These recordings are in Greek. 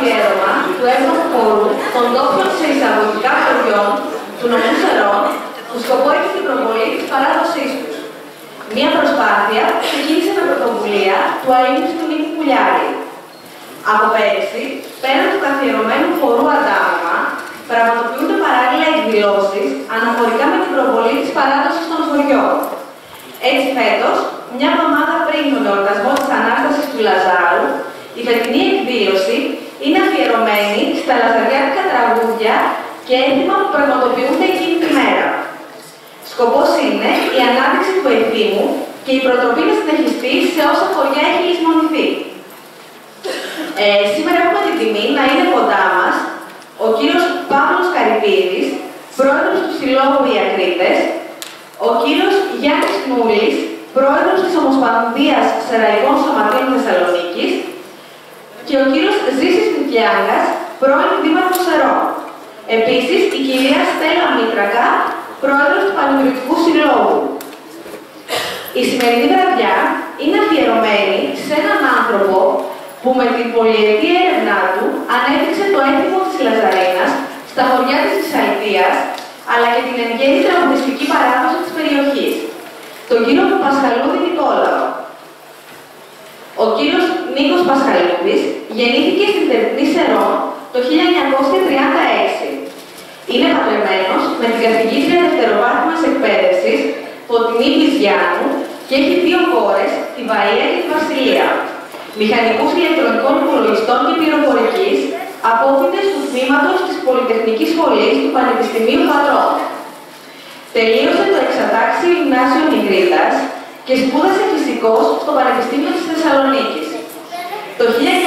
αφιέρωμα του 7ου χώρου των ντόπιων σε εισαγωγικά χωριών του νομού Σερών, που σκοπό έχει την προβολή της παράδοσής τους. Μία προσπάθεια ξεκίνησε με πρωτοβουλία του αείμνηστου του Νίκου Πουλιάρη. Από πέρυσι, πέραν του καθιερωμένου χορού Αντάμωμα, πραγματοποιούνται παράλληλα εκδηλώσεις αναφορικά με την προβολή της παράδοσης των χωριών. Έτσι, φέτος, μια εβδομάδα πριν τον εορτασμό της Ανάστασης του Λαζάρου, η φετινή εκδήλωση είναι αφιερωμένη στα λαζαριάτικα τραγούδια και έθιμα που πραγματοποιούνται εκείνη τη μέρα. Σκοπός είναι η ανάδειξη του εθήμου και η προτροπή να συνεχιστεί σε όσα χωριά έχει λησμονηθεί. Σήμερα έχουμε την τιμή να είναι κοντά μας ο κύριος Παύλος Καρυπίδης, πρόεδρος του Συλλόγου Οι Ακρίτες, ο κύριος Γιάννης Νούλης, πρόεδρος της Ομοσπονδίας Σεραϊκών Σωματείων Θεσσαλονίκης και ο κύριος Ζήσης Μικιάνγκας, πρώην Δήμαρχος Σερών. Επίσης, η κυρία Στέλλα Μήτρακα, πρόεδρος του Πανηγυρικού Συλλόγου. Η σημερινή βραδιά είναι αφιερωμένη σε έναν άνθρωπο που με την πολυετή έρευνά του ανέδειξε το έθιμο της Λαζαρίνας στα χωριά της Βυσσαλτίας, αλλά και την εν γέννη τραγουδιστική παράδοση της περιοχής, τον κύριο Πασχαλούδη Νικόλαο. Ο κύριος Νίκος Πασχαλούδης γεννήθηκε στην Τερπνή Σερών το 1936. Είναι παντρεμένος με την καθηγήτρια δευτεροβάθμιας εκπαίδευσης Φωτεινή Πλησιάνου και έχει δύο κόρες, τη Βαΐα και τη Βασιλεία. Μηχανικούς ηλεκτρονικών υπολογιστών και πληροφορικής, απόφοιτες του τμήματος της Πολυτεχνικής Σχολής του Πανεπιστημίου Πατρών. Τελείωσε το εξατάξιο γυμνάσιο Νιγρίτας και σπούδασε φυσικός στο Πανεπιστήμιο της Θεσσαλονίκης. Το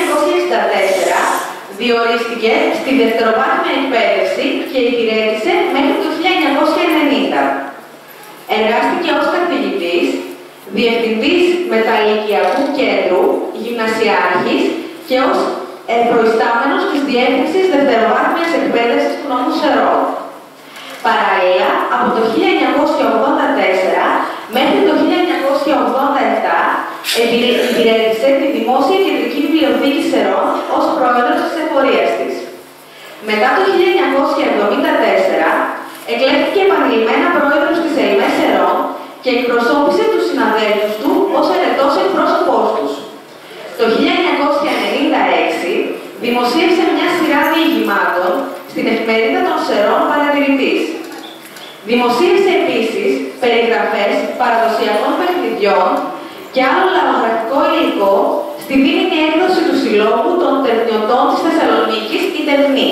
1964 διορίστηκε στη δευτεροβάθμια εκπαίδευση και υπηρέτησε μέχρι το 1990. Εργάστηκε ως καθηγητής, διευθυντής μεταλλικιακού κέντρου, γυμνασιάρχης και ως προϊστάμενος της Διεύθυνσης Δευτεροβάθμιας Εκπαίδευσης του νομού Σερών. Παράλληλα, από το 1984 μέχρι το 1987 υπηρέτησε τη Δημόσια Κεντρική Βιβλιοθήκη Σερών ως πρόεδρος της εφορίας της. Μετά το 1974 εκλέχθηκε επανειλημμένα πρόεδρος της ΕΙΜΕ Σερών και εκπροσώπησε τους συναδέλφους του ως ερετός εκπρόσωπός τους. Το 1996 δημοσίευσε μια σειρά διηγημάτων στην εφημερίδα των Σερών Παρατηρητής. Δημοσίευσε επίσης περιγραφές παραδοσιακών παιχνιδιών και άλλο λαογραφικό υλικό στη δίμηνη έκδοση του Συλλόγου των Τερπνιωτών της Θεσσαλονίκης, η Τερπνή.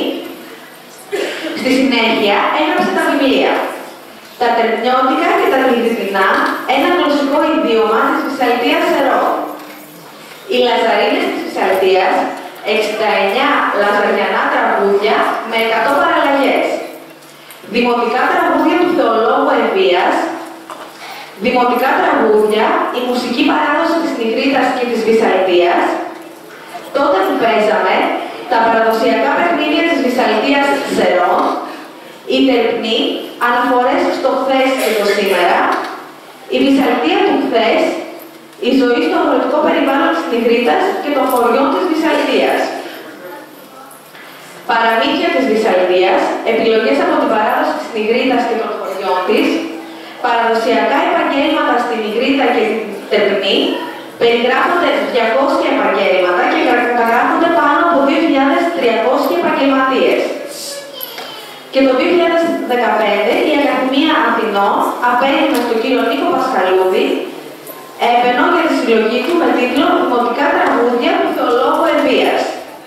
Στη συνέχεια έγραψε τα βιβλία «Τα Τερπνιώτικα και τα Τηλιτινά, ένα γλωσσικό ιδίωμα της Βυσσαλτίας Σερών», «Οι Λαζαρίνες της Βυσσαλτίας, 69 λαζαριανά τραγούδια με 100 παραλλαγές», «Δημοτικά τραγούδια του Θεολόγου Ευβίας», «Δημοτικά τραγούδια, η μουσική παράδοση της Νιγρίτας και της Βυσσαλτίας», «Τότε που παίζαμε, τα παραδοσιακά παιχνίδια της Βυσσαλτίας Σερών», «Η Τερπνή, αναφορές στο χθες και το σήμερα», «Η Βυσσαλτία του χθες, η ζωή στο αγροτικό περιβάλλον της Νιγρίτας και των χωριών της Βυσσαλτίας», «Παραμύθια της Βυσσαλτίας, επιλογές από την παράδοση της Νιγρίτας και των χωριών της», «Παραδοσιακά επαγγέλματα στην Νιγρίτα και την Τερπνή», περιγράφονται 200 επαγγέλματα και καταγράφονται πάνω από 2.300 επαγγελματίες. Και το 2015 η Ακαδημία Αθηνών απέδινε στον κύριο Νίκο Πασχαλούδη έπαινο για τη συλλογή του με τίτλο «Δημοτικά τραγούδια του Θεολόγου Ευβίας».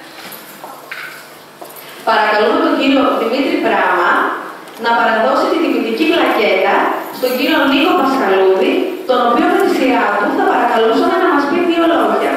Παρακαλούμε τον κύριο Δημήτρη Πράμα να παραδώσει τη τιμητική πλακέτα στον κύριο Νίκο Πασχαλούδη, τον οποίο με τη σειρά του θα παρακαλούσαμε να μας πει δύο λόγια.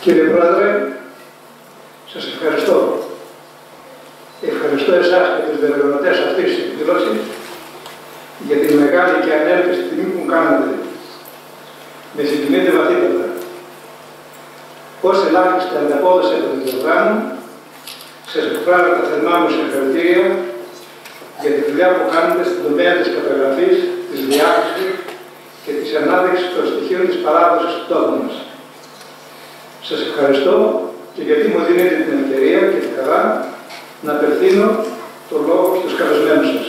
Κύριε Πρόεδρε, σας ευχαριστώ. Ευχαριστώ εσάς και τους διοργανωτές αυτής της εκδήλωσης για τη μεγάλη και ανέλπιστη τιμή που κάνετε. Με συγκινείτε βαθύτατα. Ως ελάχιστη ανταπόδοση από την πλευρά μου, σας εκφράζω τα θερμά μου συγχαρητήρια για τη δουλειά που κάνετε στην τομέα της καταγραφής, της διάκρισης και της ανάδειξης των στοιχείων της παράδοσης του τόπου μας. Σας ευχαριστώ και γιατί μου δίνετε την ευκαιρία και τη χαρά να απευθύνω το λόγο στους καλεσμένους σας.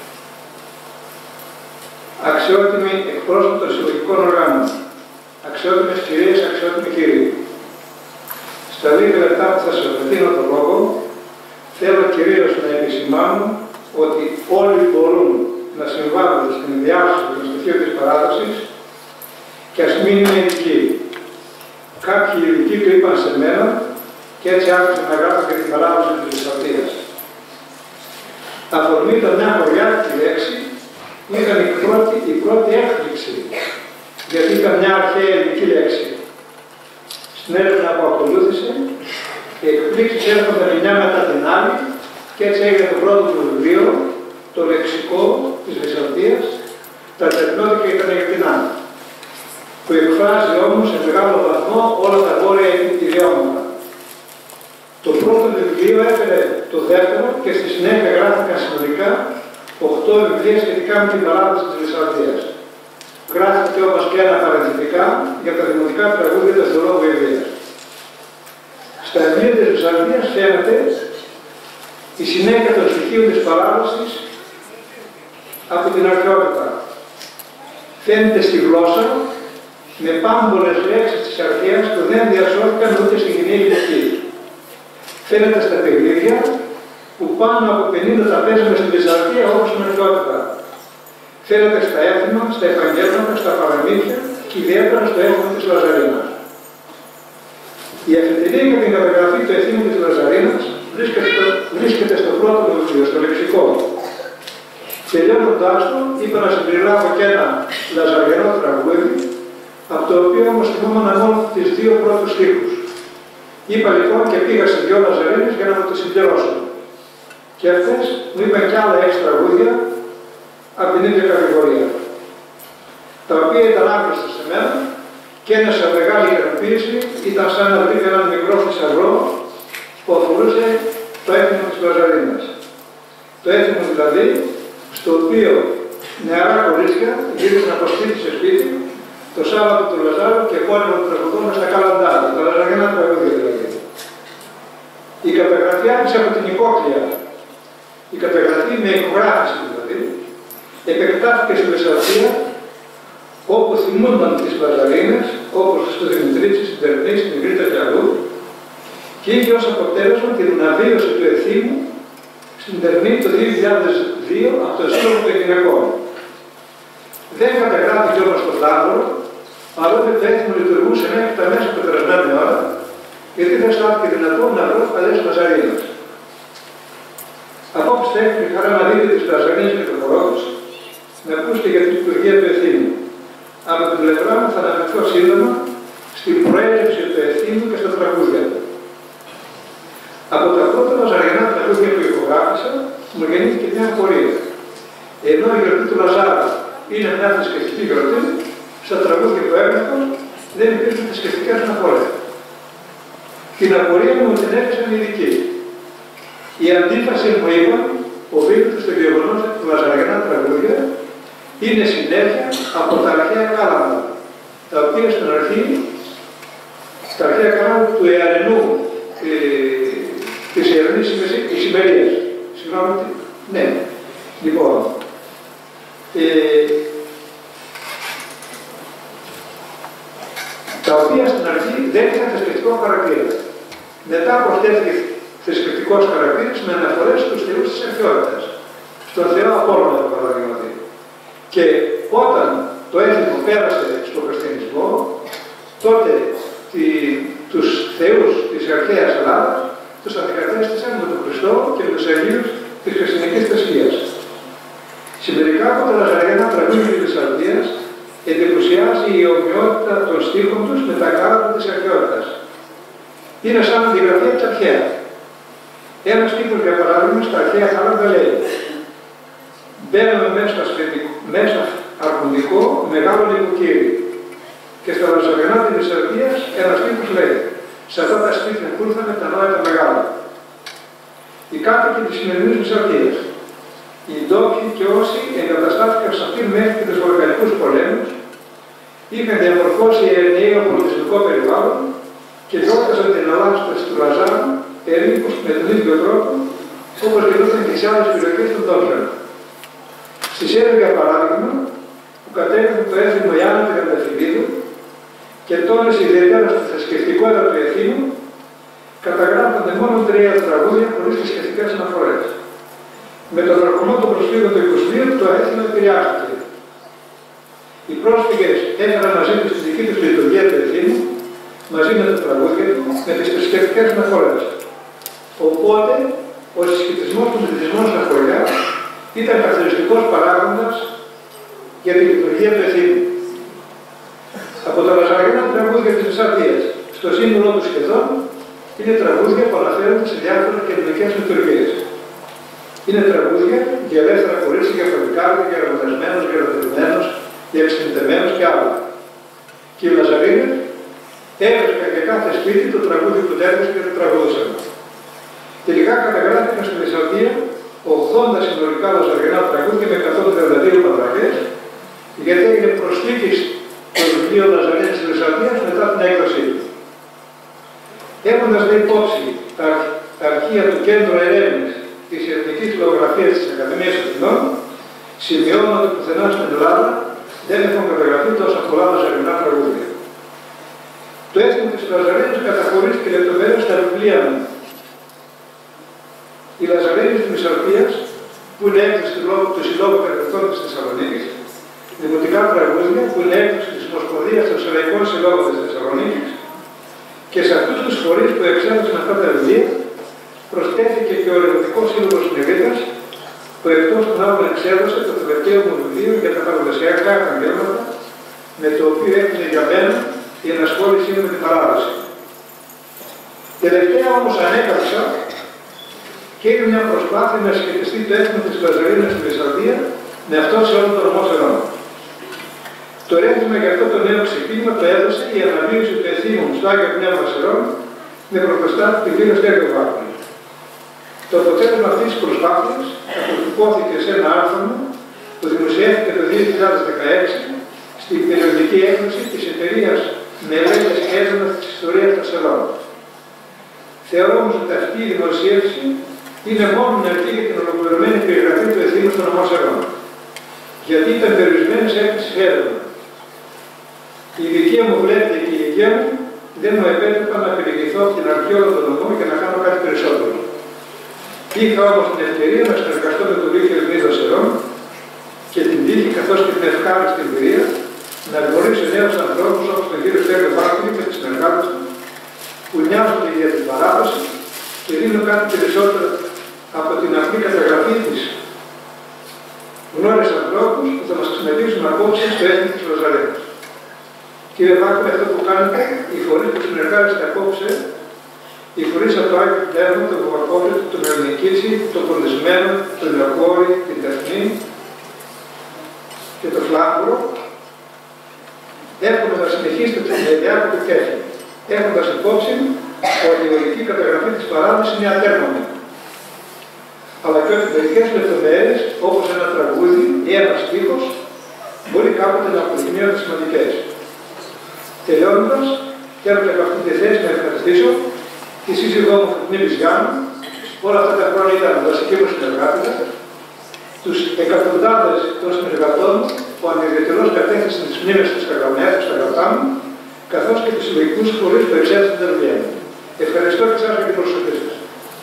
Αξιότιμοι εκπρόσωποι των συλλογικών οργάνων, αξιότιμες κυρίες, αξιότιμοι κύριοι, στα λίγα λεπτά που θα σας απευθύνω το λόγο, θέλω κυρίως να επισημάνω ότι όλοι μπορούν να συμβάλλουν στην διάσωση των στοιχείων της παράδοσης και ας μην είναι ειδικοί. Κάποιοι ειδικοί το είπαν σε μένα και έτσι άρχισαν να γράφω και την παράδοση της Βυσσαλτίας. Αφορμή το μια χωριάτικη λέξη ήταν η πρώτη έκπληξη, γιατί ήταν μια αρχαία ειδική λέξη. Στην έρευνα που ακολούθησε, οι εκπλήξεις έρχονταν μια μετά την άλλη και έτσι έγινε το πρώτο του βιβλίο, το λεξικό της Βυσσαλτίας, τα τεχνώδικα ήταν για την άλλη, που εκφράζει όμως σε μεγάλο βαθμό όλα τα βόρεια ιδιώματα. Το πρώτο βιβλίο έφερε το δεύτερο και στη συνέχεια γράφηκαν συνολικά 8 βιβλία σχετικά με την παράδοση της Βυσσαλτίας. Γράφτηκε όπως και ένα παρενθετικά για τα δημοτικά τραγούδια του Θεολόγου Ηλίας. Στα βιβλία της Βυσσαλτίας φαίνεται η συνέχεια των στοιχείων της παράδοσης από την αρχαιότητα. Φαίνεται στη γλώσσα με πάμπολες λέξεις της αρχαίας που δεν διασώθηκαν ούτε στην κοινή ηλικία. Φαίνεται στα παιχνίδια που πάνω από 50 τα παίζουμε στην Βυσσαλτία όπως στην αρχαιότητα. Φαίνεται στα έθιμα, στα επαγγέλματα, στα παραμύθια και ιδιαίτερα στο έθιμο της Λαζαρίνας. Η αφετηρία για την καταγραφή του εθήμου της Λαζαρίνας βρίσκεται στο πρώτο βιβλίο, στο λεξικό. Τελειώνοντάς το, είπα να συμπεριλάβω και ένα λαζαριανό τραγούδι, από το οποίο όμως θυμόμουν μόνο τις 2 πρώτους στίχους. Είπα λοιπόν και πήγα σε 2 λαζαρίνες για να μου το συμπληρώσω. Και αυτές μου είπαν κι άλλα 6 τραγούδια από την ίδια κατηγορία, τα οποία ήταν άχρηστα σε μένα και ένα σε μεγάλη ικανοποίηση ήταν σαν να βρει έναν μικρό θησαυρό που αφορούσε το έθιμο της Λαζαρίνας. Το έθιμο δηλαδή, στο οποίο νεαρά κορίτσια γύρισαν από σπίτι σε σπίτι το Σάββατο του Λαζάρου και πόνιμα του τραγουδών στα καλαντάρια, τα λαζαριανά τραγούδια δηλαδή. Η καταγραφή άρχισε από την υπόκλεια. Η καταγραφή με ηχογράφηση δηλαδή επεκτάθηκε στη Βυσσαλτία, όπου θυμούνταν τις Λαζαρίνες, όπως στο Δημητρίτσι, στην Τερνή, στην Κρήτα και αλλού, και είχε ως αποτέλεσμα την αναβίωση του εθήμου στην Τερνή το 2002 από το Σύλλογο των Γυναικών. Δεν καταγράφηκε όμως το Φλάνδρο, παρότι το έθιμο λειτουργούσε μέχρι τα μέσα του περασμένη ώρα, γιατί δεν στάθηκε δυνατόν να βρω παλιές Λαζαρίνες. Απόψε έχω τη χαρά να δείτε τις Λαζαρίνες και το χορό τους, να ακούσετε για τη λειτουργία του εθήμου. Από την πλευρά μου θα αναφερθώ σύντομα στην προέλευση του εθήμου και στα τραγούδια του. Από τα πρώτα λαζαριανά τραγούδια που ηχογράφησα, μου γεννήθηκε μια απορία. Ενώ η γιορτή του Λαζάρου είναι μια θρησκευτική γιορτή, στα τραγούδια που έγραφα δεν υπήρχαν θρησκευτικές αναφορές. Την απορία μου την έφεσαν οι ειδικοί. Η αντίφαση μου είπαν, οφείλεται στο γεγονός ότι τα λαζαριανά τραγούδια είναι συνέχεια από τα αρχαία κάλαντα, τα οποία στην αρχή, τα αρχαία κάλαντα του Εαρενού, της Ιερνής Ησημερίας. Συγγνώμη, ναι. Λοιπόν, τα οποία στην αρχή δεν είχαν θρησκευτικό χαρακτήρα. Μετά προσθέθηκε θρησκευτικός χαρακτήρας με αναφορές στους θεούς της αρχαιότητας. Στον Θεό Απόλλωνα, το παραδείγματι. Και όταν το έθιμο πέρασε στον χριστιανισμό, τότε τους θεούς της αρχαίας Ελλάδας τους αντικατέστησαν με τον Χριστό και με τους Αγίους της χριστιανικής θρησκείας. Σε μερικά από τα λαζαριανά τραγούδια της Βυσσαλτίας εντυπωσιάζει η ομοιότητα των στίχων τους με τα κάλαντα της αρχαιότητας. Είναι σαν αντιγραφή από τα αρχαία. Ένας τύπος, για παράδειγμα, στα αρχαία θάλατα λέει: μπαίναμε μέσα αρκοντικό μεγάλο νοικοκύριο. Και στα Λαζαρινά της Μεσσαρδίας ένας τύπος λέει: σε αυτά τα σπίτια που ήρθαμε τα νόητα μεγάλα. Οι κάτοικοι της σημερινής Μεσσαρδίας, οι ντόπιοι και όσοι εγκαταστάθηκαν σε αυτήν μέχρι και τους Βαλκανικούς πολέμους, είχαν διαμορφώσει ενιαίο πολιτιστικό περιβάλλον και γιόρταζαν την ανάληψη του Λαζάρου περίπου με τον ίδιο τρόπο όπως γινόταν και σε άλλες περιοχές των ντόπιων. Στη Σέρβια, για παράδειγμα, που κατέβηκε το έθιμο Ιάννα Τριανταφυλλίδου και τόνισε ιδιαίτερα στη θρησκευτικότητα του Εθήμου, καταγράφονται μόνο 3 τραγούδια χωρίς θρησκευτικές αναφορές. Με τον ερχομό των προσφύγων του 22 το έθιμο επηρεάστηκε. Οι πρόσφυγες έφεραν μαζί τους τη δική τους λειτουργία του Εθήμου, μαζί με τα τραγούδια του, με τις θρησκευτικές αναφορές. Οπότε, ο συσχετισμός των πληθυσμών στα χωριά ήταν καθοριστικός παράγοντας για τη λειτουργία του Εθήμου. Από τα λαζαριανά τραγούδια της Μεσσαρδίας, στο σύνολό του σχεδόν, είναι τραγούδια που αναφέρονται σε διάφορες κοινωνικές λειτουργίες. Είναι τραγούδια για ελεύθερα κορίτσια, για φαλικάρια, για ερωτευμένους, για ερωτευμένους, για εξενιτεμένους και άλλα. Και οι Λαζαρίνες έβρισκαν για κάθε σπίτι το τραγούδι που τέριζε και το τραγούδισαν. Τελικά καταγράφηκαν στη Μεσσαρδία 80 συνολικά λαζαριανά τραγούδια με 132 παραγωγές, γιατί έγινε προσθήκη στο βιβλίο Λαζαρίνες της Μεσσαρδίας μετά την έκδοσή του. Έχοντας δε υπόψη τα αρχεία του Κέντρου Ερεύνης της Εθνικής Λογογραφίας της Ακαδημίας Αθηνών, σημειώνω ότι πουθενά στην Ελλάδα δεν έχουν καταγραφεί τόσα πολλά λαζαρινά τραγούδια. Το έθιμο της Λαζαρίνης καταχωρίστηκε λεπτομέρειες στα βιβλία μου. Οι Λαζαρίνες της Μεσσαρδίας, που είναι έκδοση του Συλλόγου Περιπτών της Θεσσαλονίκης, δημοτικά τραγούδια, που είναι έκδοση της Ομοσπονδίας των Σεραϊκών Συλλόγων της Θεσσαλονίκης, και σε αυτούς τους φορείς που εξέδωσαν αυτά τα βιβλία, προσθέθηκε και ο Ερευνητικός Σύλλογος Νεβίτας, που εκτός των άλλων εξέδωσε το τελευταίο μου βιβλίο για τα παραδοσιακά επαγγέλματα, με το οποίο έφυγε για μένα η ενασχόλησή μου με την παράδοση. Τελευταία όμως ανέκαψα και είναι μια προσπάθεια να σχετιστεί το έθιμο της Λαζαρίνας στη Μεσσαρδία με αυτό σε όλο το νομό Σερών. Το ρεύμα για αυτό το νέο ξεκίνημα το έδωσε η αναβίωση του εθήμου στο Άγιο Πνεύμα Σερών με πρωτοστάτη του κ. Στέργιο Βάκουλη. Το αποτέλεσμα αυτής της προσπάθειας αποτυπώθηκε σε ένα άρθρο που δημοσιεύτηκε το 2016 στην περιοδική έκδοση της εταιρείας Μελέτες και Έρευνα της Ιστορίας των Σερών. Θεωρώ όμως ότι αυτή η δημοσίευση είναι μόνο μια αρχή για την ολοκληρωμένη περιγραφή του εθήμου στον νομό Σερών, γιατί ήταν περιορισμένη σε έκθεση έρευνα. Η ηλικία μου βλέπετε και η ηλικία μου δεν μου επέτρεπαν να περιηγηθώ από την αρχή όλο τον νομό και να κάνω κάτι περισσότερο. Είχα όμως την ευκαιρία να συνεργαστώ με τον Δίκαιο Εθνίδο Σερών και την τύχη καθώς και την ευχάριστη εμπειρία να γνωρίσω νέους ανθρώπους όπως τον κύριο Στέργιο Βάκουλη και τις συνεργάτες του που νοιάζονται για την παράδοση και δίνουν κάτι περισσότερο από την απλή καταγραφή της. Γνώρισα ανθρώπους που θα μας συναντήσουν απόψε στο έθνο της Λαζαρίνας. Κύριε Βάκουλη, αυτό που κάνετε, οι φορείς που συνεργάζεστε απόψε, οι φορείς από το Άγιο Πνεύμα, τον Βουαρκόπλητο, τον Ελληνικίτσι, τον Πολυσμένο, τον Λεωκόρη, την Τεχνή και τον Φλάμπορο, εύχομαι να συνεχίσετε την παιδιά που το κέφι, έχοντας υπόψη ότι η ολική καταγραφή της παράδοσης είναι ατέρμονη. Αλλά και ότι μερικές λεπτομέρειες, όπως ένα τραγούδι ή ένα στίχος, μπορεί κάποτε να αποδεικνύονται σημαντικές. Τελειώνοντας, θέλω και από αυτή τη θέση να ευχαριστήσω τη σύζυγό μου την Ιβιζιάννου, όλα αυτά τα χρόνια ήταν βασική μου συνεργάτητα, τους εκατοντάδες των συνεργατών που ανιδιαιτελώς κατέθεσαν τις μνήμες του στα γραπτά μου, καθώς και τους συλλογικούς φορείς που εξέθεσαν την εργασία μου. Ευχαριστώ και εσάς για την προσοχή σας.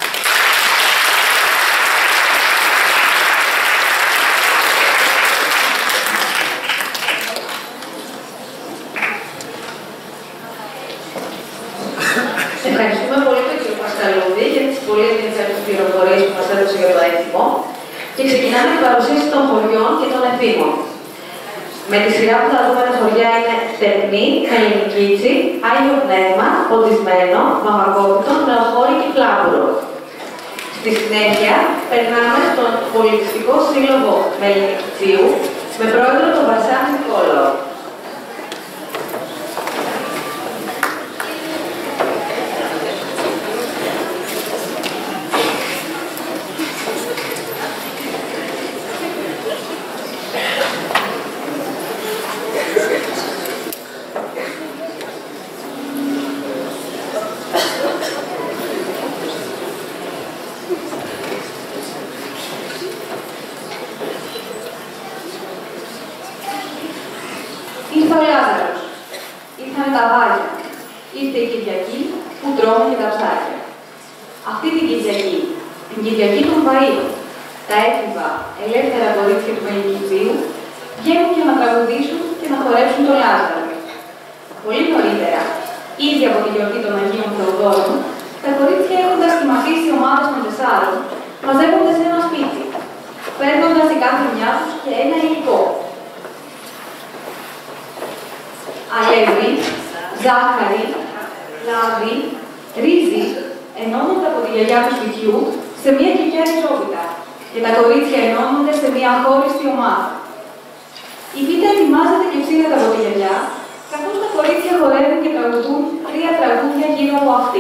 Ευχαριστούμε πολύ τον κύριο Πασχαλούδη για τις πολύ ενδιαφέρουσες πληροφορίες που μας έδωσε για το έθιμο και ξεκινάμε την παρουσίαση των χωριών και των εθήμων. Με τη σειρά που θα δούμε τα χωριά είναι Στεπνή, Μελενικίτσι, Άγιο Πνεύμα, Ποντισμένο, Μαμακόπιτο, Νεοχώρη και Κλάβουρο. Στη συνέχεια, περνάμε στον Πολιτιστικό Σύλλογο Μελενικιτσίου με πρόεδρο τον Βασάνη Νικόλαο. Ήρθε ο Λάζαρος, ήρθαν τα βάρια, ήρθε η Κυριακή που τρώνε και τα ψάρια. Αυτή την Κυριακή, την Κυριακή των Βαΐων, τα έφηβα ελεύθερα κορίτσια του Μελενικιτσίου βγαίνουν για να τραγουδήσουν και να χορέψουν το Λάζαρο. Πολύ νωρίτερα, ήδη από τη γιορτή των Αγίων Θεοδόρων, τα κορίτσια έχοντας σχηματίσει ομάδες των 4, μαζεύονται σε ένα σπίτι, παίρνοντας η κάθε μια τους και ένα υλικό. Αλεύρι, ζάχαρη, λάδι, ρύζι ενώνονται από τη γιαγιά του σπιτιού σε μία γλυκιά ισόπιτα και τα κορίτσια ενώνονται σε μία χώριστη ομάδα. Η πίτα ετοιμάζεται και ψήνεται από τη γιαγιά, καθώς τα κορίτσια χορεύουν και τραγουδούν 3 τραγούδια γύρω από αυτή.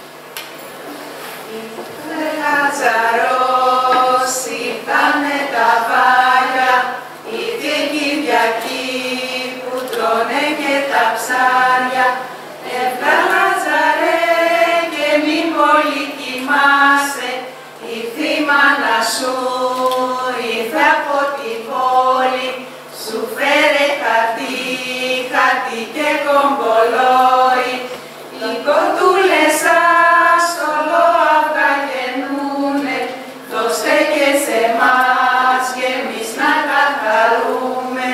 Λάζαρος, ήρθανε τα βάρια, ήρθε η Κυριακή που τρώνε και τα ψάρια. Εύγα Λάζαρε και μην πολύ κοιμάσαι, ήρθε η μάνα σου, ήρθε από τη πόλη, σου φέρε χαρτί, χαρτί και κομπολόι. Οι κοτούλες σας όλο αυγά γεννούνε, δώστε και σε εμάς και εμείς να τα χαρούμε.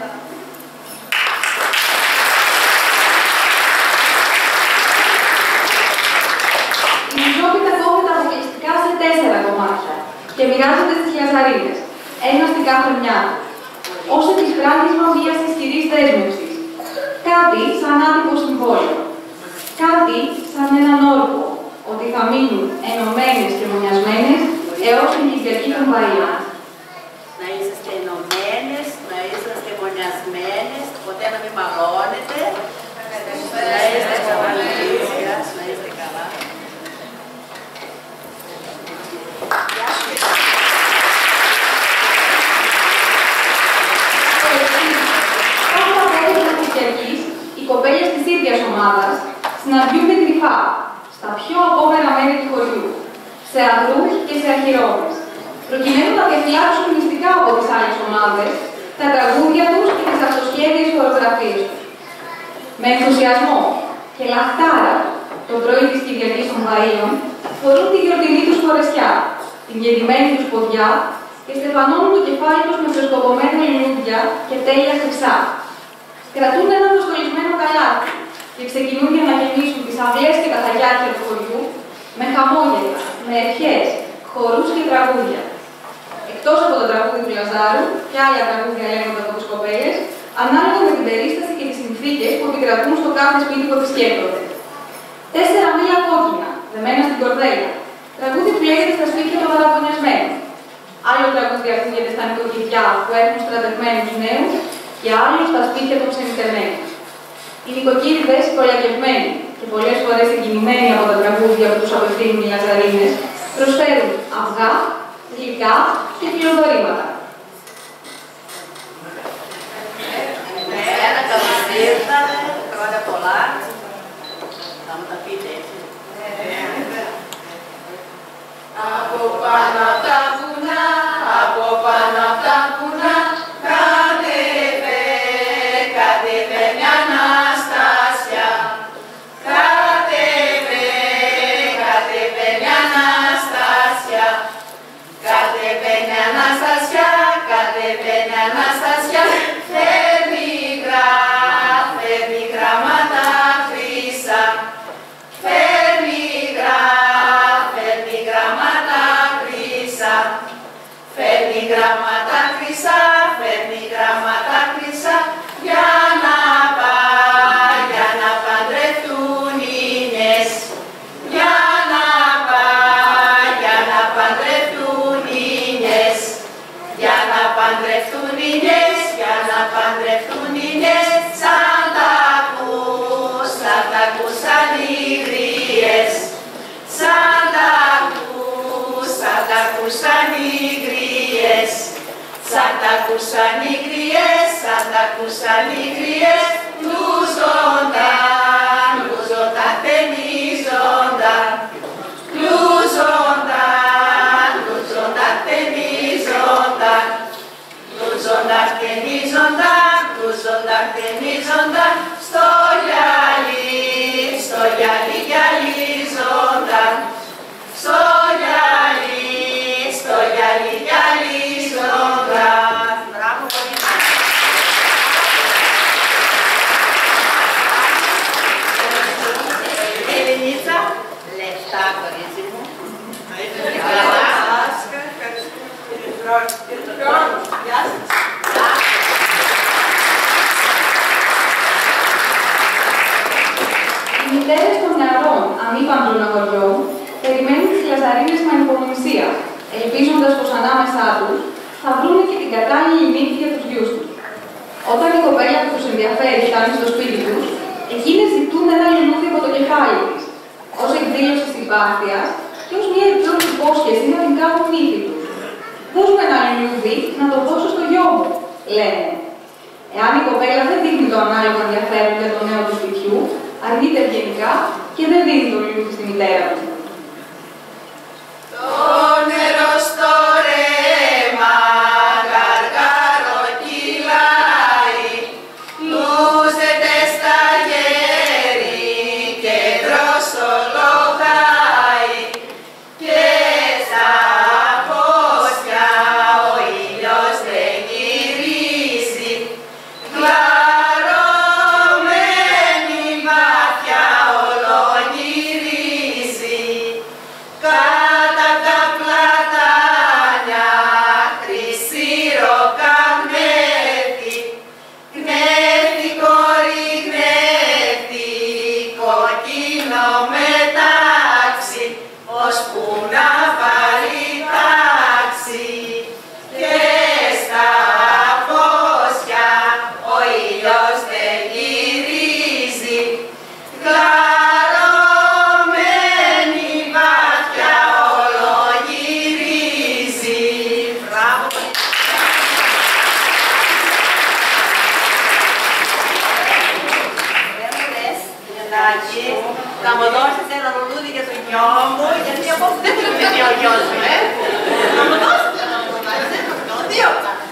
Η ισόπιτα κόβεται αποκλειστικά σε 4 κομμάτια και μοιράζονται στις λιαζαρίνες, ένα στην κάθε μια, ως επισφράγισμα μιας ισχυρής δέσμευσης. Κάτι σαν άτυπο συμβόλαιο. Κάτι σαν έναν όρκο, ότι θα μείνουν ενωμένες και μονιασμένες έως την Κυριακή των Βαΐων. Να είσαστε ενωμένες, να είσαστε μονιασμένες, ποτέ να μην μαλώνετε, να είστε καλά, να είστε καλά. Κάθε απόγευμα της Κυριακής, οι κοπέλες της ίδιας ομάδας συναντιούνται κρυφά, στα πιο απόμερα μέρη του χωριού, σε αγρούς και σε αρχιερώνες, προκειμένου να διαφυλάξουν μυστικά από τις άλλες ομάδες τα τραγούδια τους και τις αυτοσχέδιες χορογραφίες τους. Με ενθουσιασμό και λαχτάρα, το πρωί της Κυριακής των Βαΐων, φορούν τη γιορτινή τους φορεσιά, την γερημένη τους ποδιά και στεφανώνουν το κεφάλι τους με φρεσκοπωμένα λουλούδια και τέλεια χρυσά. Κρατούν ένα προστολισμένο καλάθι και ξεκινούν για να γεμίσουν τις αυλές και τα χαγιάκια του χωριού με χαμόγελα, με ευχές, χορούς και τραγούδια. Εκτός από το τραγούδι του Λαζάρου και άλλα τραγούδια λέγονται από τις κοπέλες, ανάλογα με την περίσταση και τις συνθήκες που επικρατούν στο κάθε σπίτι που επισκέπτονται. 4 μήλα κόκκινα, δεμένα στην κορδέλα. Τραγούδι που λέγεται στα σπίτια των παραπονιασμένων. Άλλο τραγούδι ακούγεται στα νοικοκυριά που έχουν στρατευμένους νέους και άλλο στα σπίτια των ξενιτερμένων. Οι νοικοκύριδες, κολακευμένοι και πολλές φορές συγκινημένοι από τα τραγούδια που τους απευθύνουν οι λαζαρίνες, προσφέρουν αυγά, γλυκά και φιλοδορήματα. Καλημέρα, καλώς ήρθατε, χρόνια πολλά. Θα μου τα πείτε έτσι. Από πάνω απ' τα βουνά, από πάνω απ' τα βουνά, κατέβε, κατέβε μια Αναστάσια. Κατέβε, κατέβε μια Αναστάσια. Κατέβε μια Αναστάσια, κατέβε μια Αναστάσια. Φέρνει γράμματα χρυσά. Φέρνει γράμματα χρυσά. ακούσαν οι γριές, αν τα ακούσαν οι γριές, λούζονταν, λούζονταν, ταινίζονταν, λούζονταν, λούζονταν, ταινίζονταν, λούζονταν, ταινίζονταν, λούζονταν, ταινίζονταν, στο γυαλί γυαλίζονταν, στο γυαλί γυαλίζονταν. Μπράβο, πολύ. Ελληνίτσα, λεφτά, κορίτσι μου. Γεια σας. Οι μητέρες των νεαρών αμήπαντρων αγοριών περιμένουν τις λαζαρίνες με ανυπομονησία, ελπίζοντας πως ανάμεσά τους θα βρουν και την κατάλληλη νύχτα για τους γιους τους. Όταν η κοπέλα που τους ενδιαφέρει φτάνει στο σπίτι τους, εκείνες ζητούν ένα λουλούδι από το κεφάλι της, ως εκδήλωση συμπάθειας και ως μια επιπλέον υπόσχεση να την κάνουν νύχτη τους. «Δώσ' μου ένα λουλούδι να το δώσω στο γιο μου», λένε. Εάν η κοπέλα δεν δείχνει το ανάλογο ενδιαφέρον για το νέο του σπιτιού, αρνείται ευγενικά και δεν δίνει το λουλούδι στη μητέρα του. Το νερό στο ρέμα γαργαροκυλάει, λούζεται στα γέρι και δροσολογάει, και στα φώσια ο ήλιος δεν γυρίζει, κλαρωμένη βαθιά ολονυρίζει. Κατά τα πλατάνια χρυσή ρόκα γνέφει, γνέφει κορί γνέφει, κοκκίνο μετάξι, ώσπου να πάρει τάξη. Και στα φώσια ο ήλιος δεν γυρίζει, κλαρωμένη βαθιά ολογυρίζει. Μπράβο. Δεν μου λες, Γιαννάκη, να μου δώσεις ένα λουλούδι για τον γιο μου, γιατί από αυτό δεν θέλω παιδί ο γιος μου, Να μου δώσεις ένα λουλούδι, δύο.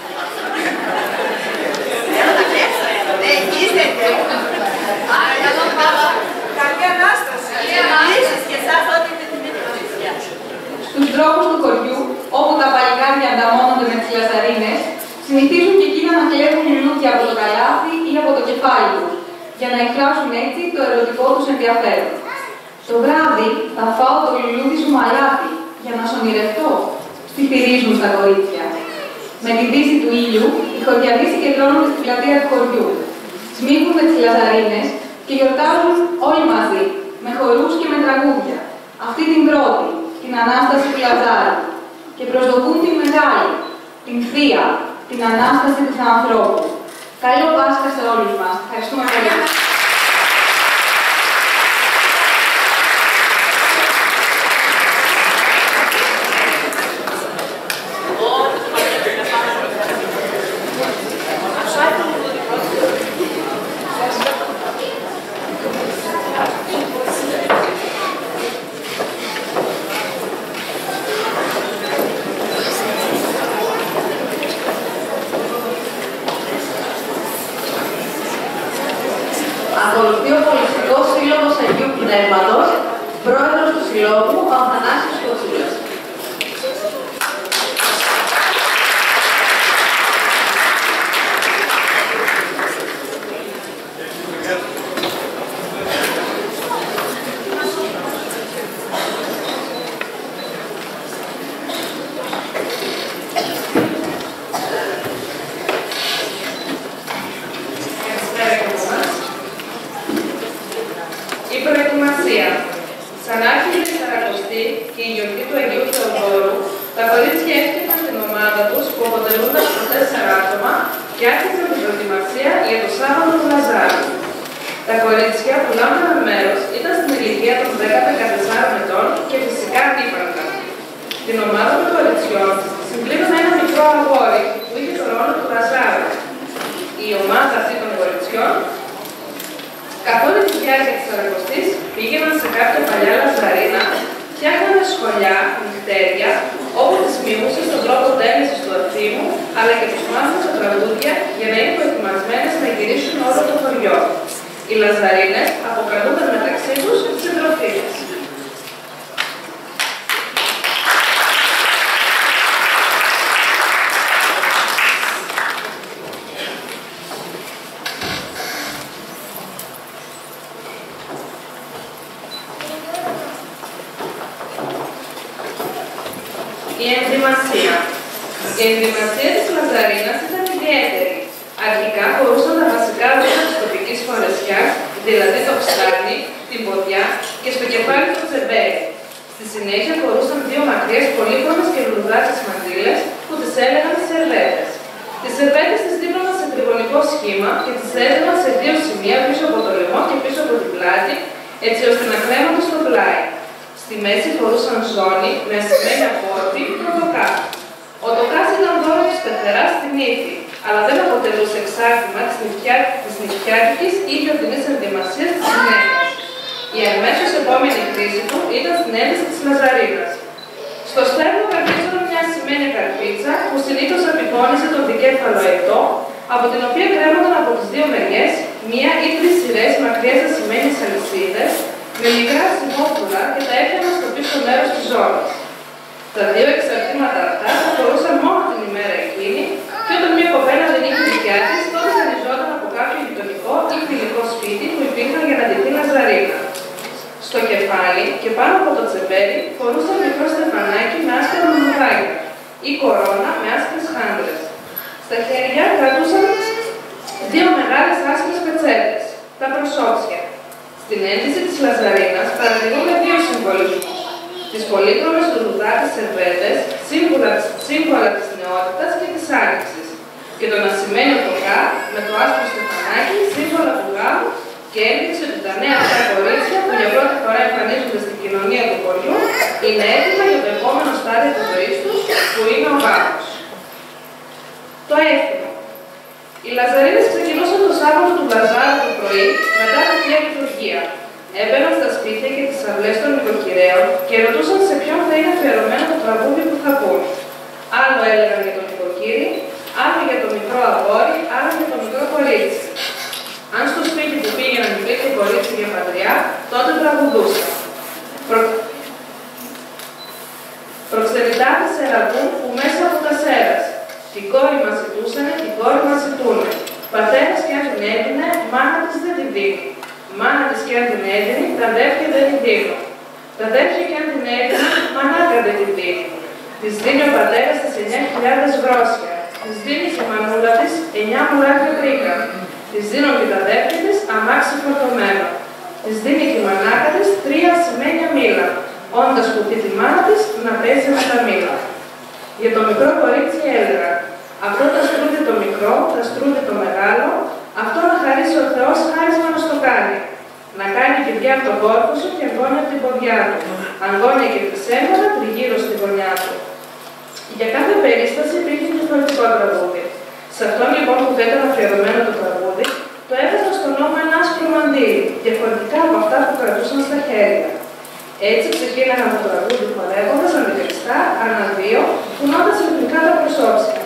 Θέλω να κλέψω ένα, ναι, είστε έτοιμοι. Άρα, καλό πάμε. Καλή Ανάσταση. Επίσης και εσάς ό,τι είναι. Στους δρόμους του χωριού, όπου τα παλικάρια ανταμώνονται με τις λαζαρίνες, συνηθίζουν και εκείνα να κλέβουν λουλούδια από το καλάθι ή από το κεφάλι τους, για να εκφράσουν έτσι το ερωτικό τους ενδιαφέρον. Το βράδυ θα φάω το λουλούδι σου μαλάτι, για να σ' ονειρευτώ, ψιθυρίζουν στα κορίτσια. Με τη δύση του ήλιου, οι χωριανοί συγκεντρώνονται στην πλατεία του χωριού. Σμίγουν με τις λαζαρίνες και γιορτάζουν όλοι μαζί, με χορούς και με τραγούδια. Αυτή την πρώτη, την Ανάσταση του Λαζάρου. Και προσδοκούν την μεγάλη, την θεία, την Ανάσταση της ανθρώπου. Καλό Πάσχα σε όλους μας. Ευχαριστούμε πολύ. Ακολουθεί ο Πολιτικός Σύλλογος Αγίου Πνεύματος, πρόεδρος του Συλλόγου, ο Αθανάσιος Κοτσούλας. Η προετοιμασία. Σαν άρχισε η Σαρακοστή και η γιορτή του Αγίου Θεοδόρου, τα κορίτσια έφτιαξαν την ομάδα τους που αποτελούνταν από 4 άτομα και άρχισαν την προετοιμασία για το Σάββατο του Λαζάρου. Τα κορίτσια που λάμβαναν μέρος ήταν στην ηλικία των 10-14 ετών και φυσικά τύπαρταν. Την ομάδα των κοριτσιών συμπλήρωνε ένα μικρό αγόρι που είχε το ρόλο του Σαρακοστιών. Καθ' όλη τη διάρκεια της Σαρακοστής πήγαιναν σε κάποια παλιά λαζαρίνα, φτιάχνανε σχολιά, νυχτέρια, όπου τις μιμούσε στον τρόπο τέλεσης του Αρθίμου, αλλά και τους μάθανε τραγούδια για να είναι προετοιμασμένες να γυρίσουν όλο το χωριό. Οι λαζαρίνες αποκαλούνταν μεταξύ τους συντροφίδες. Η ενδυμασία. Η ενδυμασία της Λαζαρίνας ήταν ιδιαίτερη. Αρχικά χωρούσαν τα βασικά ρούχα της τοπικής φορεσιάς, δηλαδή το ψάρι, την ποδιά και στο κεφάλι το τσεμπέρι. Στη συνέχεια χωρούσαν δύο μακριές πολύχρωμες και λουδάτες μαντήλες που τις έλεγαν σερβέτες. Τις σερβέτες τις δίπλωναν σε τριγωνικό σχήμα και τις έδαιναν σε δύο σημεία πίσω από το λαιμό και πίσω από την πλάτη, έτσι ώστε να κρέμονται στο πλάι. Στη μέση φορούσαν ζώνη με ασημένια πόρτη πρωτοκάφι. Ο τοκάς ήταν δώρο της πεθεράς στην ύφη, αλλά δεν αποτελούσε εξάρτημα της νηφιάτικης ή γιορτινής ενδυμασίας της γυναίκας. Η αμέσως επόμενη κρίση του ήταν στην ένδυση της Λαζαρίνας. Στο στέρνο καρπίζονταν μια ασημένια καρπίτσα που συνήθως απεικόνιζε τον δικέφαλο αετό, από την οποία κρέμονταν από τις δύο μεριές μία ή τρεις σειρές μακριές ασημένιες αλυσίδες με μικρά σημόπουλα και τα έφτιαναν στο πίσω μέρος της ζώνης. Τα δύο εξαρτήματα αυτά θα φορούσαν μόνο την ημέρα εκείνη και όταν μια κοπέλα δεν είχε δικιά της, τότε ζαλιζόταν από κάποιο γειτονικό ή φιλικό σπίτι που υπήρχαν για να ντυθεί Λαζαρίνα. Στο κεφάλι και πάνω από το τσεμπέρι φορούσαν μικρό στεφανάκι με άσπρα μανουδάκια ή κορώνα με άσπρες χάντρες. Στα χέρια κρατούσαν δύο μεγάλες άσπρες πετσέτες, τα προσώψια. Στην ένδυση της Λαζαρίνας παρατηρούμε δύο συμβολισμούς. Τις πολύχρωμες λουδάτες σερβέτες, σύμβολα της νεότητας και της άνοιξης, και τον ασημένιο τοκά με το άσπρο στεφανάκι, σύμβολα του γάμου, και έδειξε ότι τα νέα αυτά κορίτσια που για πρώτη φορά εμφανίζονται στην κοινωνία του χωριού είναι έτοιμα για το επόμενο στάδιο της ζωής τους, που είναι ο γάμος. Το έθιμο. Οι Λαζαρίνες ξεκινούσαν το Σάββατο του Λαζάρου το πρωί μετά τη Θεία Λειτουργία. Έμπαιναν στα σπίτια και τις αυλές των νοικοκυρέων και ρωτούσαν σε ποιον θα είναι αφιερωμένο το τραγούδι που θα πούν. Άλλο έλεγαν για τον νοικοκύρη, άλλο για το μικρό αγόρι, άλλο για το μικρό κορίτσι. Αν στο σπίτι που πήγαιναν υπήρχε κορίτσι για πατριά, τότε τραγουδούσαν. Προξενητάδες εραβούν που μέσα από τα σέρας. Την κόρη μας ζητούσανε, την κόρη μας ζητούνε. Πατέρας κι αν την έδινε, μάνα της δεν την δίνει. Μάνα της κι αν την έδινε, τα αδέρφια δεν την δίνουν. Τα αδέρφια κι αν την έδινε, μανάκα δεν την δίνει. Της δίνει ο πατέρας της 9.000 βρόσια. Της δίνει και η μανούλα της 9 μουράκια γρήκα. Της δίνουν και τα αδέρφια της αμάξι φορτωμένο. Της δίνει και η μανάκα της 3 ασημένια μήλα. Όντας κουτί τη μάνα της να παίζει με τα μήλα. Για το μικρό κορίτσι έλεγα: αυτό τα στρούδι το μικρό, τα στρούδι το μεγάλο, αυτό να χαρίσει ο Θεός χάρισμα να στο κάνει. Να κάνει παιδιά από τον κόρπο σου και αγκόνια από την ποδιά του. Αγκόνια και τρισέμματα τριγύρω στη γωνιά του. Για κάθε περίσταση υπήρχε διαφορετικό τραγούδι. Σε αυτόν λοιπόν που δεν ήταν αφιερωμένο το τραγούδι, το έβαζαν στον νόμο ένα άσπρο μαντίλι, διαφορετικά από αυτά που κρατούσαν στα χέρια. Έτσι ξεκίναγαν το τραγούδι χορεύοντας αντικριστά, ανά δύο, κουνώντας ρυθμικά τα προσώψια.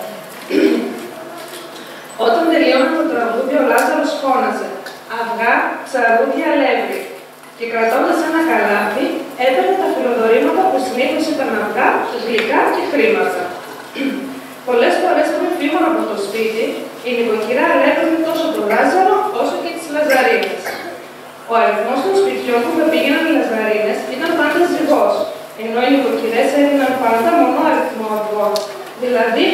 Όταν τελειώνει το τραγούδι, ο Λάζαρος φώναζε «Αυγά, ψαρούδια, αλεύρι» και κρατώντας ένα καλάθι, έπαιρνε τα φιλοδορήματα που συνήθως ήταν αυγά, γλυκά και χρήματα. Πολλές φορές πριν φύγουν από το σπίτι, η νοικοκυρά αλεύαινε τόσο τον Λάζαρο όσο και τις Λαζαρίνες. Ο αριθμός των σπιτιών που θα πήγαιναν οι Λαζαρίνες ήταν πάντα ζυγός, ενώ οι νοικοκυρές έδιναν πάντα μονό αριθμό αυγών, δηλαδή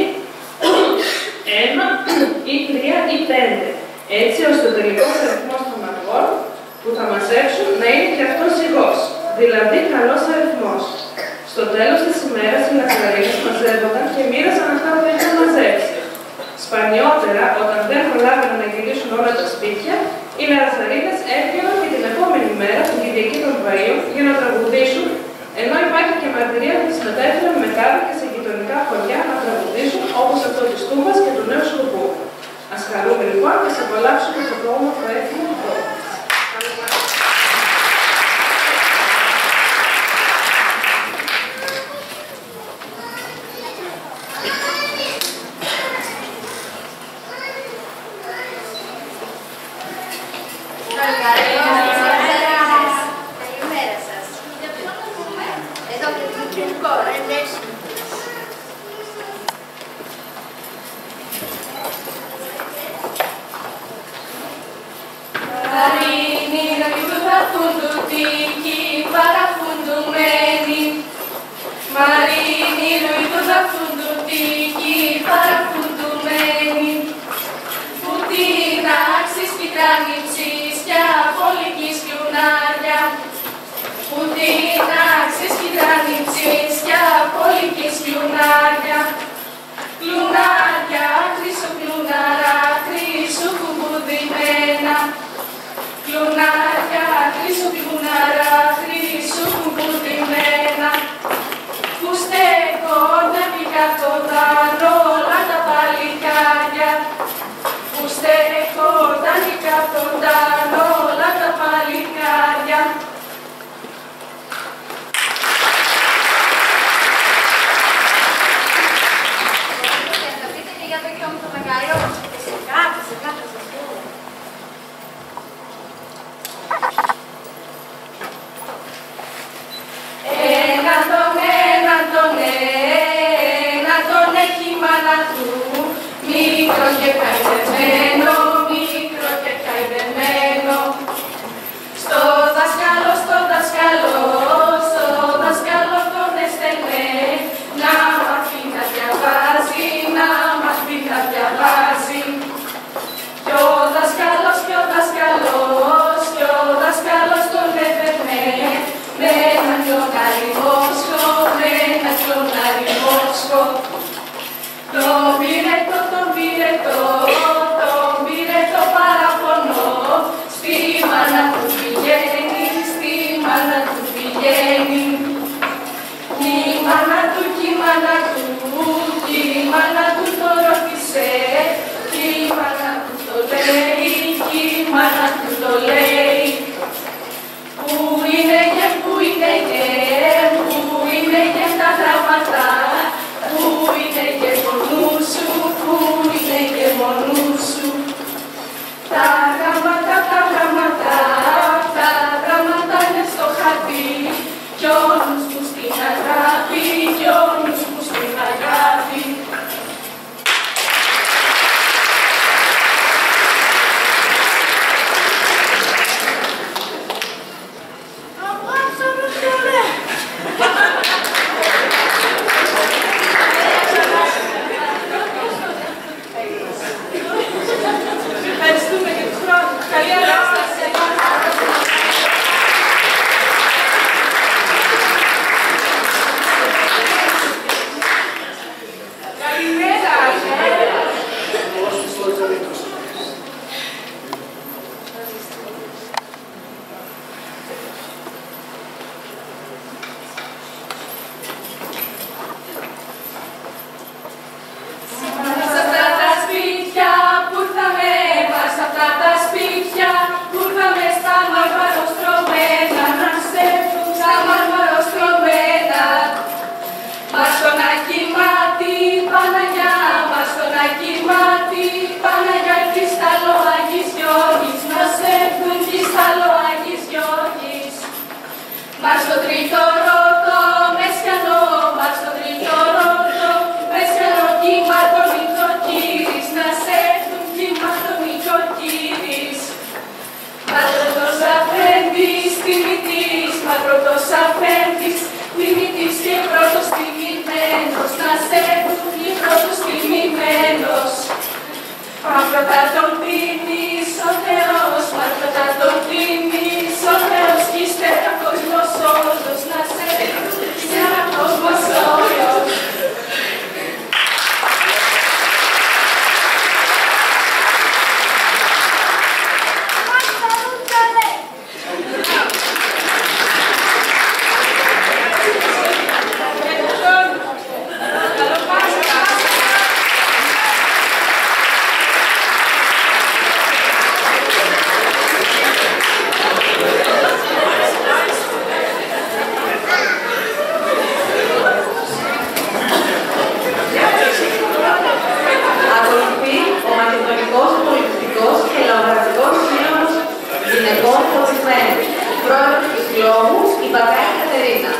1 ή 3 ή 5, έτσι ώστε ο τελικός αριθμός των αυγών που θα μαζέψουν να είναι και αυτός ζυγός, δηλαδή καλός αριθμός. Στο τέλος της ημέρας οι Λαζαρίνες μαζεύονταν και μοίραζαν αυτά που είχαν μαζέψει. Σπανιότερα, όταν δεν προλάβαιναν να γυρίσουν όλα τα σπίτια, οι Λαζαρίνες έβγαιναν και την επόμενη μέρα, την Κυριακή των Βαΐων, για να τραγουδήσουν, ενώ υπάρχει και μαρτυρία ότι τις μετέφεραν μετά και σε γειτονικά χωριά να τραγουδήσουν, όπως αυτό της Τούμπας και του Νέου Σκοπού. Ας χαρούμε λοιπόν και σε απολαύσουμε το όμορφο έθιμο του τόπου. Καλημέρα σας. Εδώ και την μικρή κόρα. Marini, aiuta fundutiki, παραφουντουμένη. Marini, aiuta fundutiki, παραφουντουμένη. Που την άξεις πικράνει ψήσια, πολικής κλουνάρια. Που την άξεις πικράνει ψήσια, πολικής κλουνάρια. Κλουνάρια, χρυσοκλουναρά, χρυσοκουμπουδημένα. Κλουνάρια, χρυσοκλουναρά, χρυσοκουμπουδημένα. Που στέκονταν και καθόταν όλα τα παλικάρια. Που στέκονταν και καθόταν όλα τα παλικάρια. Έναν τον έχει η μάνα του, μικρό και καηδεμένο, μικρό και καηδεμένο. Στο δασκάλο, στο δασκάλο, στο δασκάλο τον έστελνε, να μάθει να διαβάζει, να μάθει να διαβάζει. Κι ο δασκάλος, κι ο δασκάλος, κι ο δασκάλος τον έπαιρνε, με ένα κλονάρι μόσχο, με ένα κλονάρι μόσχο. Τον πήρε το παραπονό, στη μάνα του πηγαίνει, στη μάνα του πηγαίνει. Η μάνα του κι η μάνα του, κι η μάνα του το ρώτησε, κι η μάνα του το λέει, κι η μάνα του το λέει. Πού είναι και πού είναι και, πού είναι και τα γράμματα, πού είναι και μονού σου, πού είναι και μονού σου. Τα γράμματα, τα γράμματα, τα γράμματα είναι στο χαρτί, κι ο νους μου στην αγάπη, κι ο νους μου στην αγάπη. Ευχαριστούμε και του χρόνου. Καλή Ανάσταση. Καλημέρα. Σε αυτά τα σπίτια που ήρθαμε, μας αυτά τα σπίτια που ήρθαμε στα μαρμαροστρωμένα, να σέρθουν στα μαρμαροστρωμένα. Μας τον ακοιμάτι, Παναγιά, μας τον ακοιμάτι, Παναγιά, κρυστάλλο Άγης Γιώργης, να σέρθουν κρυστάλλο Άγης Γιώργης. Μας το τρίτο ρότο, μεσιανό, μας το τρίτο ρότο, μεσιανό κύμα το μικροκύρης, να σέρθουν κύμα το μικροκύρης. Μακροτός αφέντης, τιμητής, μακροτός αφέντης, τιμητής και πρώτος τιμημένος, να σέρθουν και πρώτος τιμημένος. Μακροτά τον τίμης ο Θεός, μακροτά τον τίμης ο Θεός, κι ύστερα κόσμος όλος, να σέρθουν κι ύστερα κόσμος όλος. Μπακάη Κατερίνα.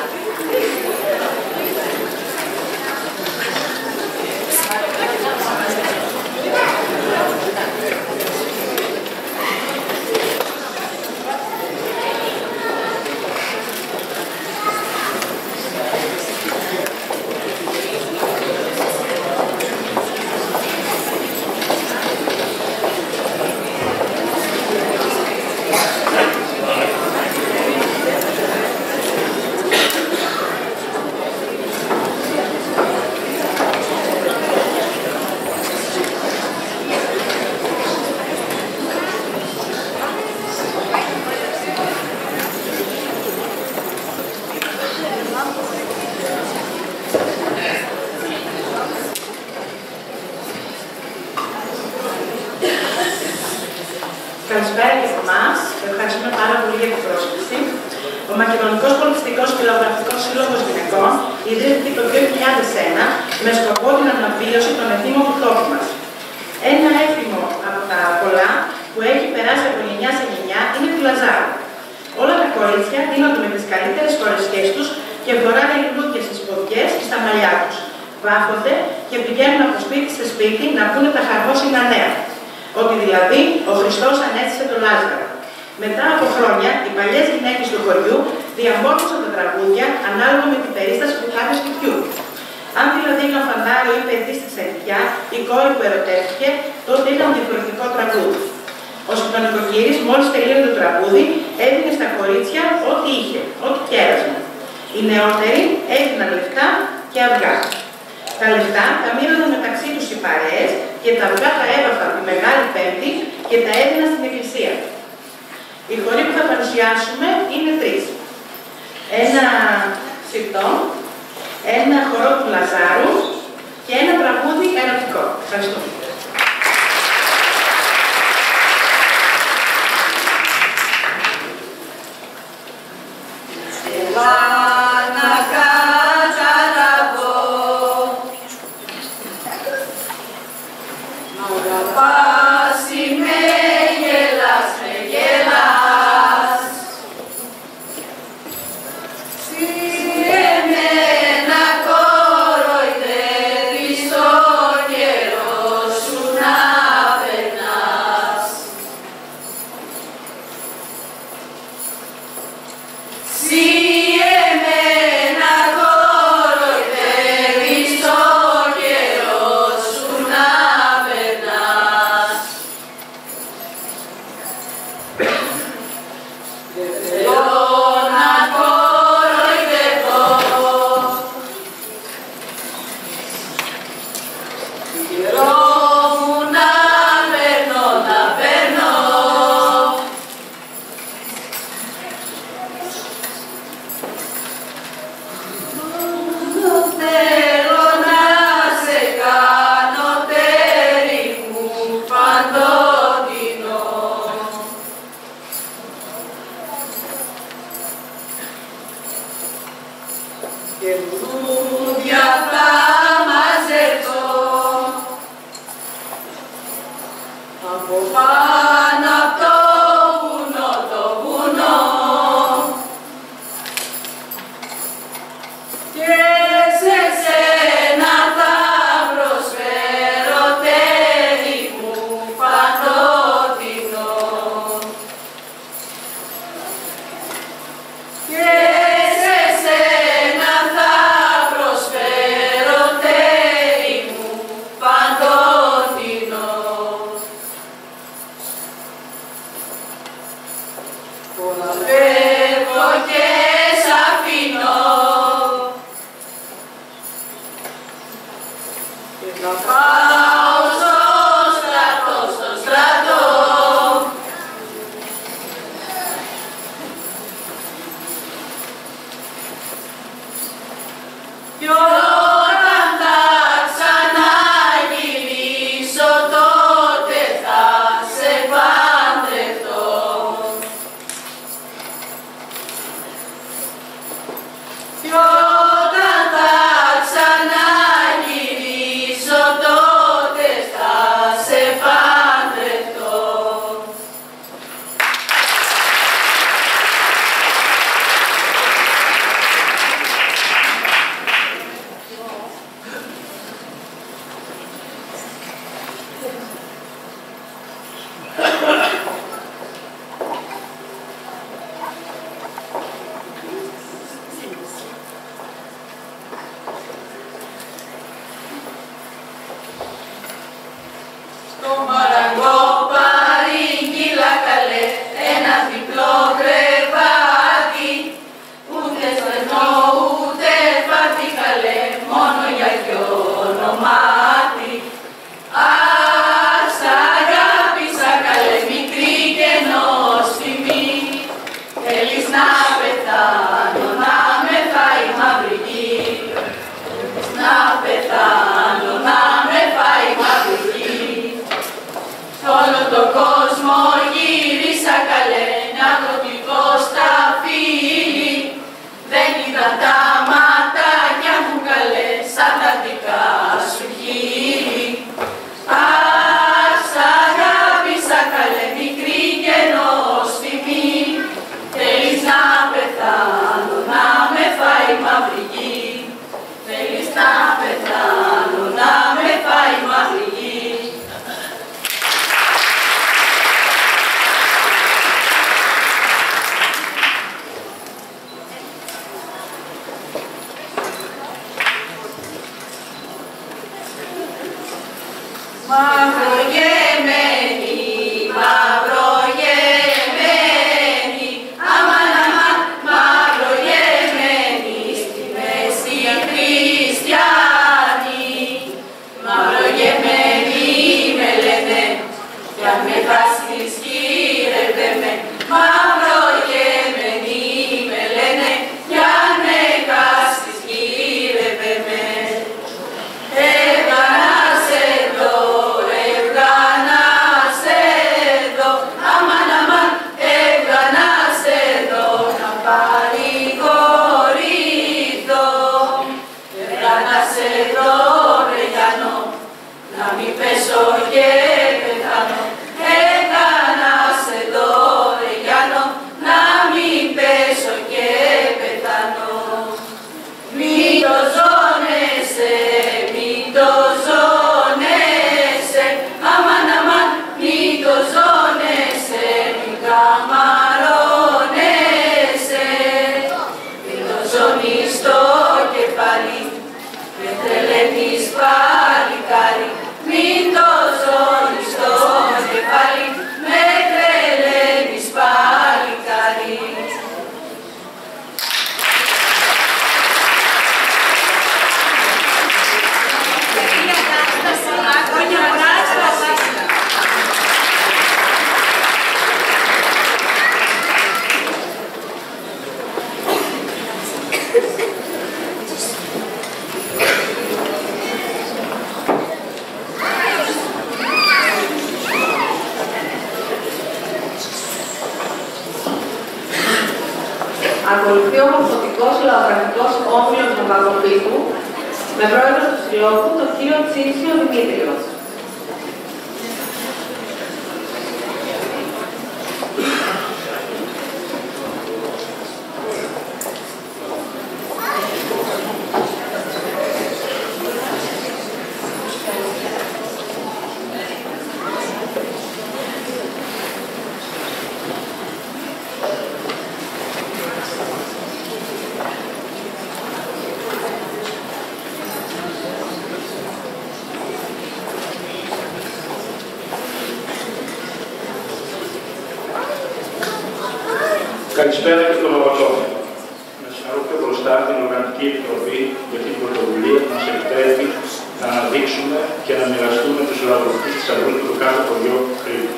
Καλησπέρα και από εμάς. Ευχαριστούμε πάρα πολύ για την πρόσκληση. Ο Μακεδονικός Πολιτιστικός και Λαογραφικός Σύλλογος Γυναικών ιδρύθηκε το 2001 με σκοπό την αναβίωση των εθήμων του τόπου μας. Ένα έθιμο από τα πολλά που έχει περάσει από γενιά σε γενιά είναι του Λαζάρου. Όλα τα κορίτσια δίνονται με τις καλύτερες φορεσιές τους και φοράνε λουλούδια στις ποδιές και στα μαλλιά τους. Βάφονται και πηγαίνουν από σπίτι σε σπίτι να πούνε τα χαρμόσυνα νέα. Ότι δηλαδή ο Χριστός ανέστησε τον Λάζαρο. Μετά από χρόνια, οι παλιές γυναίκες του χωριού διαμόρφωσαν τα τραγούδια ανάλογα με την περίσταση του κάθε σπιτιού. Αν δηλαδή ένα φαντάριο ή παιδί στη Σερβιά, η κόρη που ερωτεύτηκε, τότε ήταν διαφορετικό τραγούδι. Ο νοικοκύρης, μόλις τελείωνε το τραγούδι, έδινε στα κορίτσια ό,τι είχε, ό,τι κέρασμα. Οι νεότεροι έδιναν λεφτά και αυγά. Τα λεφτά τα μοίραζαν μεταξύ τους οι παρέες και τα αυγά τα έβαφαν τη Μεγάλη Πέμπτη και τα έδιναν στην εκκλησία. Οι χοροί που θα παρουσιάσουμε είναι τρεις. Ένα σιρτό, ένα χορό του Λαζάρου και ένα τραγούδι ερωτικό. Ευχαριστώ. Μαυρογεμένη, μαυρογεμένη, αμάν αμάν, μαυρογεμένη, στη μέση χριστιανή. Μαυρογεμένη με λένε, κι αν με χάσεις γύρευε με. Μαυρογεμένη με λένε, κι αν με χάσεις γύρευε με. Να μην πέσω και πεθάνω, έκανα σε δώρε Γιάννο, να μην πέσω και πεθάνω. Μην το ζώνεσαι, μην το ζώνεσαι, αμάν αμάν, μην το ζώνεσαι, μην καμαρώνεσαι. Μην το ζώνεις στο κεφάλι, με τρελαίνεις παλικάρι. Μην το ζώνεις στο κεφάλι, με τρελαίνεις παλικάρι. Ακολουθεί ο Μορφωτικός Λαογραφικός Όμιλος Ναυαγοπύργου με πρόεδρο του Συλλόγου, τον κύριο Τσίτσιο Δημήτριο. Καλησπέρα και στον Λογοτόφωνο. Να συγχαρώ πιο μπροστά την Οργανική Επιτροπή για την πρωτοβουλία που μας επιτρέπει να αναδείξουμε και να μοιραστούμε τους λαογραφικούς της Αγρού του κάθε χωριό Κρήτη.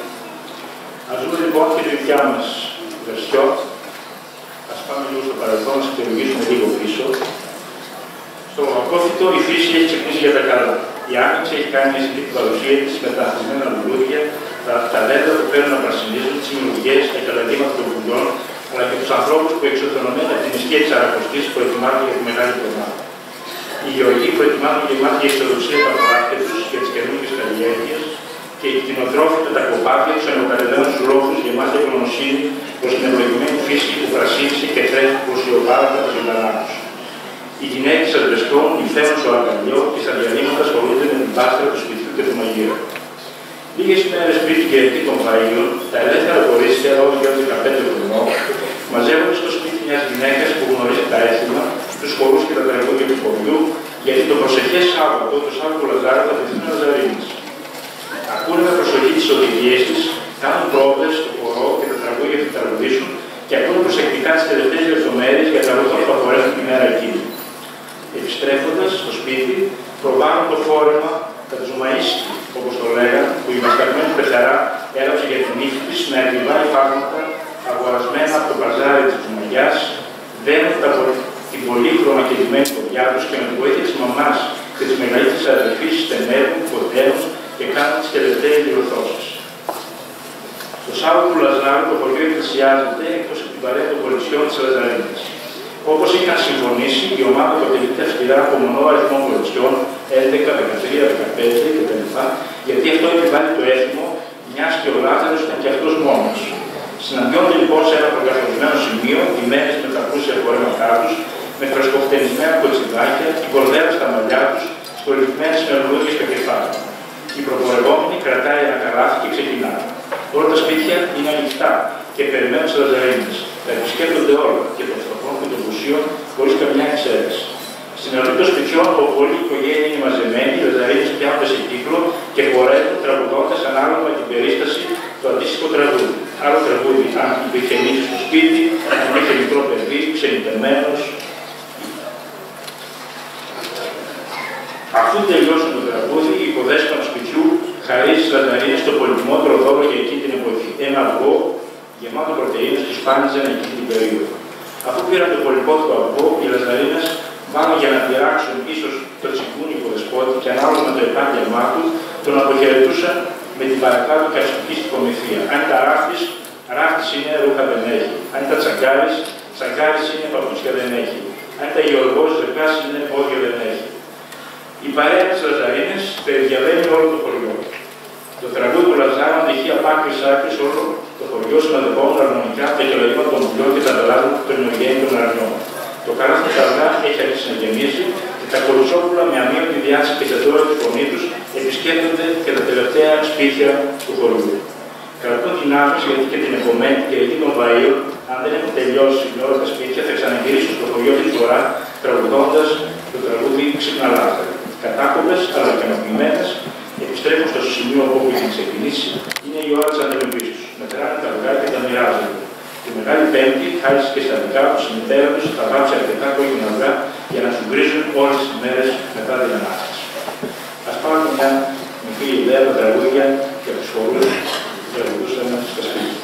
Ας δούμε λοιπόν και τη δικιά μας βερσιό. Ας πάμε λίγο στο παρελθόν, να ξεπεριγήσουμε λίγο πίσω. Στο Λογοκόφυτο η φύση έχει ξυπνήσει για τα καλά. Η άνοιξη έχει κάνει μια συνθήκη παρουσία της με τα αθλημένα λουλούδια, τα δέντρα που παίρνουν να πρασινίζουν, τις δημιουργίες, τα καταλαγήματα των πουλιών, αλλά και τους ανθρώπους που εξωτερωμένοι από την ισχύ της Αρακοστής προετοιμάζονται για τη μεγάλη εβδομάδα. Οι γεωργοί προετοιμάζουν γεμάτια αισιοδοξία τα χωράφια τους για τις καινούργιες καλλιέργειες και οι κτηνοτρόφοι με τα κοπάδια τους ανεμοκατεβαίνουν στους ρόφους γεμάτια ευγνωσύνη προς την ευλογημένη φύση που πρασίνησε και τρέχει προσιοπάρατα τα ζωντανά τους. Οι γυναίκες ασβεστών νυχθαίνουν στο αγκαλιό και στα διαλύματα ασχολούνται με την πάστρα του σπιτιού και του μαγείου. Λίγες ημέρες πριν την Κυριακή των Βαΐων, τα ελεύθερα κορίτσια έως για 15 χρονών μαζεύονται στο σπίτι μιας γυναίκας που γνωρίζει τα έθιμα, τους χορούς και τα τραγούδια του χωριού, γιατί το προσεχές Σάββατο, το Σάββατο Λαζάρου, θα τεθεί Ναζαρίνης. Ακούνε με προσοχή τις οδηγίες της, κάνουν πρόβες στο χορό και τα τραγούδια που τραγουδήσουν και ακούνε προσεκτικά τις τελευταίες λεπτομέρειες για τα ρούχα που θα φορέσουν την μέρα εκείνη. Επιστρέφοντας στο σπίτι, προβάλλουν το φόρεμα τα Τζουμαΐσκη, όπως το λέγαν, που η μασκαρμένη πεθαρά έγραψε για την νύχη της με ακριβά υφάγματα αγορασμένα από το παζάρι της Τζουμαγιάς, δένουν την πολύχρωμα και λυμμένη ποδιά τους και με τη βοήθεια της μαμάς και της μεγαλύτερης αδελφής στενεύουν, φωταίνουν και κάνουν τις τελευταίες διορθώσεις. Το Σάββατο του Λαζάρου το χωριό εκκλησιάζεται εκτός από την παρέα των κοριτσιών της Λαζαρίνης. Όπως είχαν συμφωνήσει, η ομάδα αποτελείται αυστηρά από μονό αριθμό κοριτσιών, 11, 13, 15 κτλ. Γιατί αυτό επιβάλλει το έθιμο, μιας και ο Λάζαρος ήταν και αυτός μόνος. Συναντιόνται λοιπόν σε ένα προκαθορισμένο σημείο, ντυμένες με τα πλούσια φορέματά τους, με φρεσκοφτενισμένα κοτσιδάκια, η κορδέλα στα μαλλιά τους, στολισμένες με λουλούδια στο κεφάλι. Η προπορευόμενη κρατάει ένα καλάθι και ξεκινά. Όλα τα σπίτια είναι ανοιχτά και περιμένουν τις Λαζαρίνες. Τα επισκέπτονται όλα, και των φτωχών και των πλουσίων, χωρίς καμιά εξαίρεση. Στην ορμή των σπιτιών, όπου όλη η οικογένεια είναι μαζεμένη, οι Λαζαρίνες πιάνονται σε κύκλο και χορεύουν τραγουδώντας ανάλογα με την περίσταση το αντίστοιχο τραγούδι. Άλλο τραγούδι, αν υπήρχε νύχη στο σπίτι, αν υπήρχε μικρό παιδί, ξενιτεμένος. Αφού τελειώσουν το τραγούδι, η υποδέσπονα σπιτιού χαρίζει στις Λαζαρίνες το πολυτιμότερο δώρο για εκείνη την εποχή. Ένα αυγό γεμάτο πρωτεΐνες που σπάνιζαν εκείνη την περίοδο. Αφού πήραν το πολυπόθηκο αυγό, οι Λαζαρίνες πάνω για να πειράξουν ίσως το τσιγκούνικο δεσπότη και ανάλογα με το επάγγελμά του, τον αποχαιρετούσαν με την παρακάτω καυστική στοιχομηθεία. Αν τα ράφτης είναι, ρούχα δεν έχει. Αν τα τσαγκάρης είναι, παπουτσιά δεν έχει. Αν τα γεωργός ζεκάς είναι, πόδια δεν έχει. Η παρέα της Λαζαρίνες περιδιαβαίνει όλο το χωριό. Το τραγούδι του Λαζάρου αντυχεί από άκρη σ' άκρη όλο το χωριό, συνοδευόμενο αρμονικά το κελαγήμα των πουλιών και τα ανταλλάγματα των νεογέννητων αρνιών. Το καλάθι του αυγά έχει αρχίσει να γεμίζει και τα κολουσόπουλα με αμύωτη διάθεση και τεντόρα τη φωνή του επισκέπτονται και τα τελευταία σπίτια του χωριού. Κρατούν την άφηση γιατί και την επομένη Κυριακή των Βαΐων, αν δεν έχουν τελειώσει με όλα τα σπίτια, θα ξαναγυρίσουν στο χωριό τη φορά τραγουδώντας το τραγούδι Ξυπναλάχτα. Κατάκοπες αλλά και αναπνευμένες επιστρέφουν στο σημείο όπου είχε ξεκινήσει. Είναι η ώρα της αντιμετωπίσης. Μετράνε τα αυγά και τα μοιράζονται. Τη Μεγάλη Πέμπτη, χάρη και στα δικά του, η μητέρα του θα βάψει αρκετά κόκκινα αυγά για να σου γκρίζουν όλες τις μέρες μετά την Ανάσταση. Ας πάρουμε μια μικρή ιδέα τα τραγούδια και από τους χώρους που τραγουδούσαν στα σπίτια.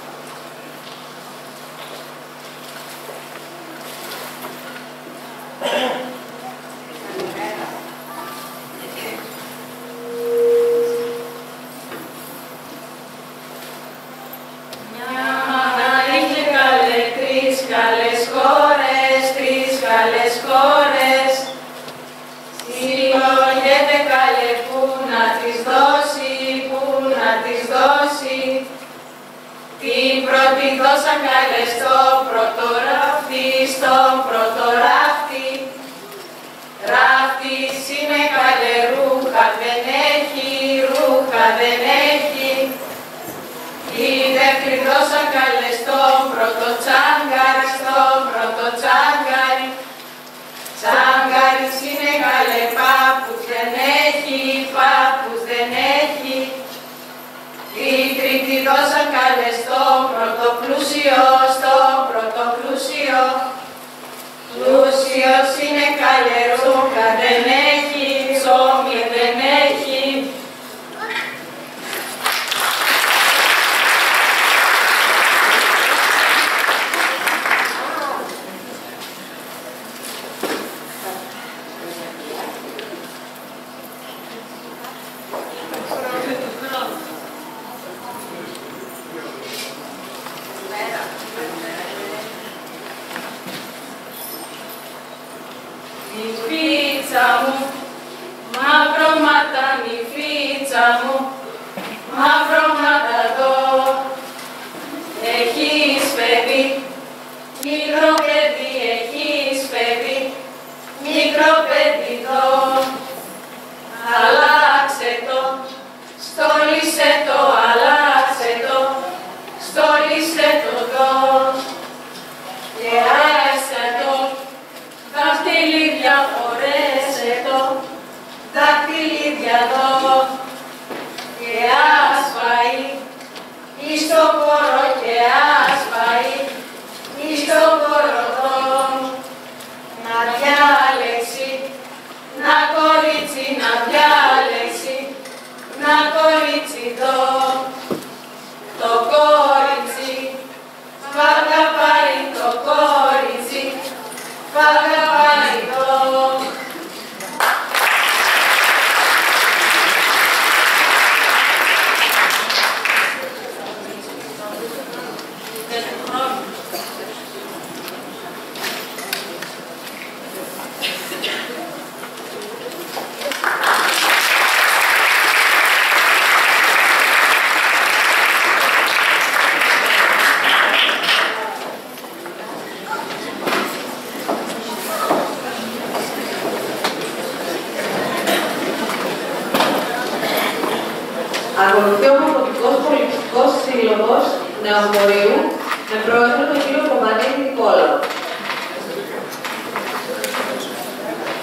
Ακολουθεί ο Ομοσπονδικός Πολιτιστικός Σύλλογος Νεομορίου με πρόεδρο τον κύριο Κομανίδη Νικόλαο.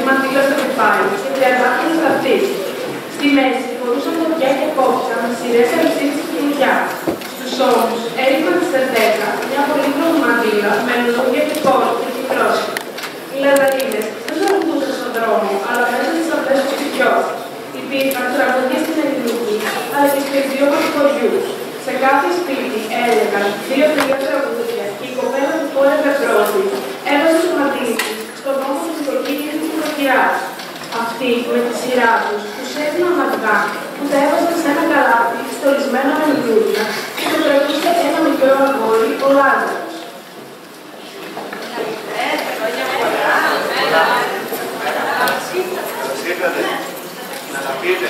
μαντήλα στο κεφάλι και τριαντάφυλλα στα αυτή. Στη μέση φορούσαν τοπιά και κόψα με σειρές αλυσίδες στη φλουριά. Στους ώμους έριχναν τη σερδέκα, μια πολύχρωμη μαντήλα με λουλούδια και κόρυφες και πρόσωπα. Οι λαδαρίδες δεν τραγουδούσαν στον δρόμο, αλλά μέσα στις αυλές του σπιτιός. Υπήρχαν τραγουδίες στην ελληνική, αλλά και στο ιδιoma του χωριού. Σε κάθε σπίτι έλεγαν 2-3 τραγούδια και η κοπέλα που πόρευε πρώτη έβαζε στο μαντίλι της στον νόμο της οικογένειας της προκυράς. Αυτοί με τη σειρά τους έδιναν αυγά που τα έβαζαν σε ένα καλάθι στολισμένα με λουλούδια και το τραγούσε ένα μικρό αγόρι, ο Λάζαρος. Ήρθατε να τα πείτε.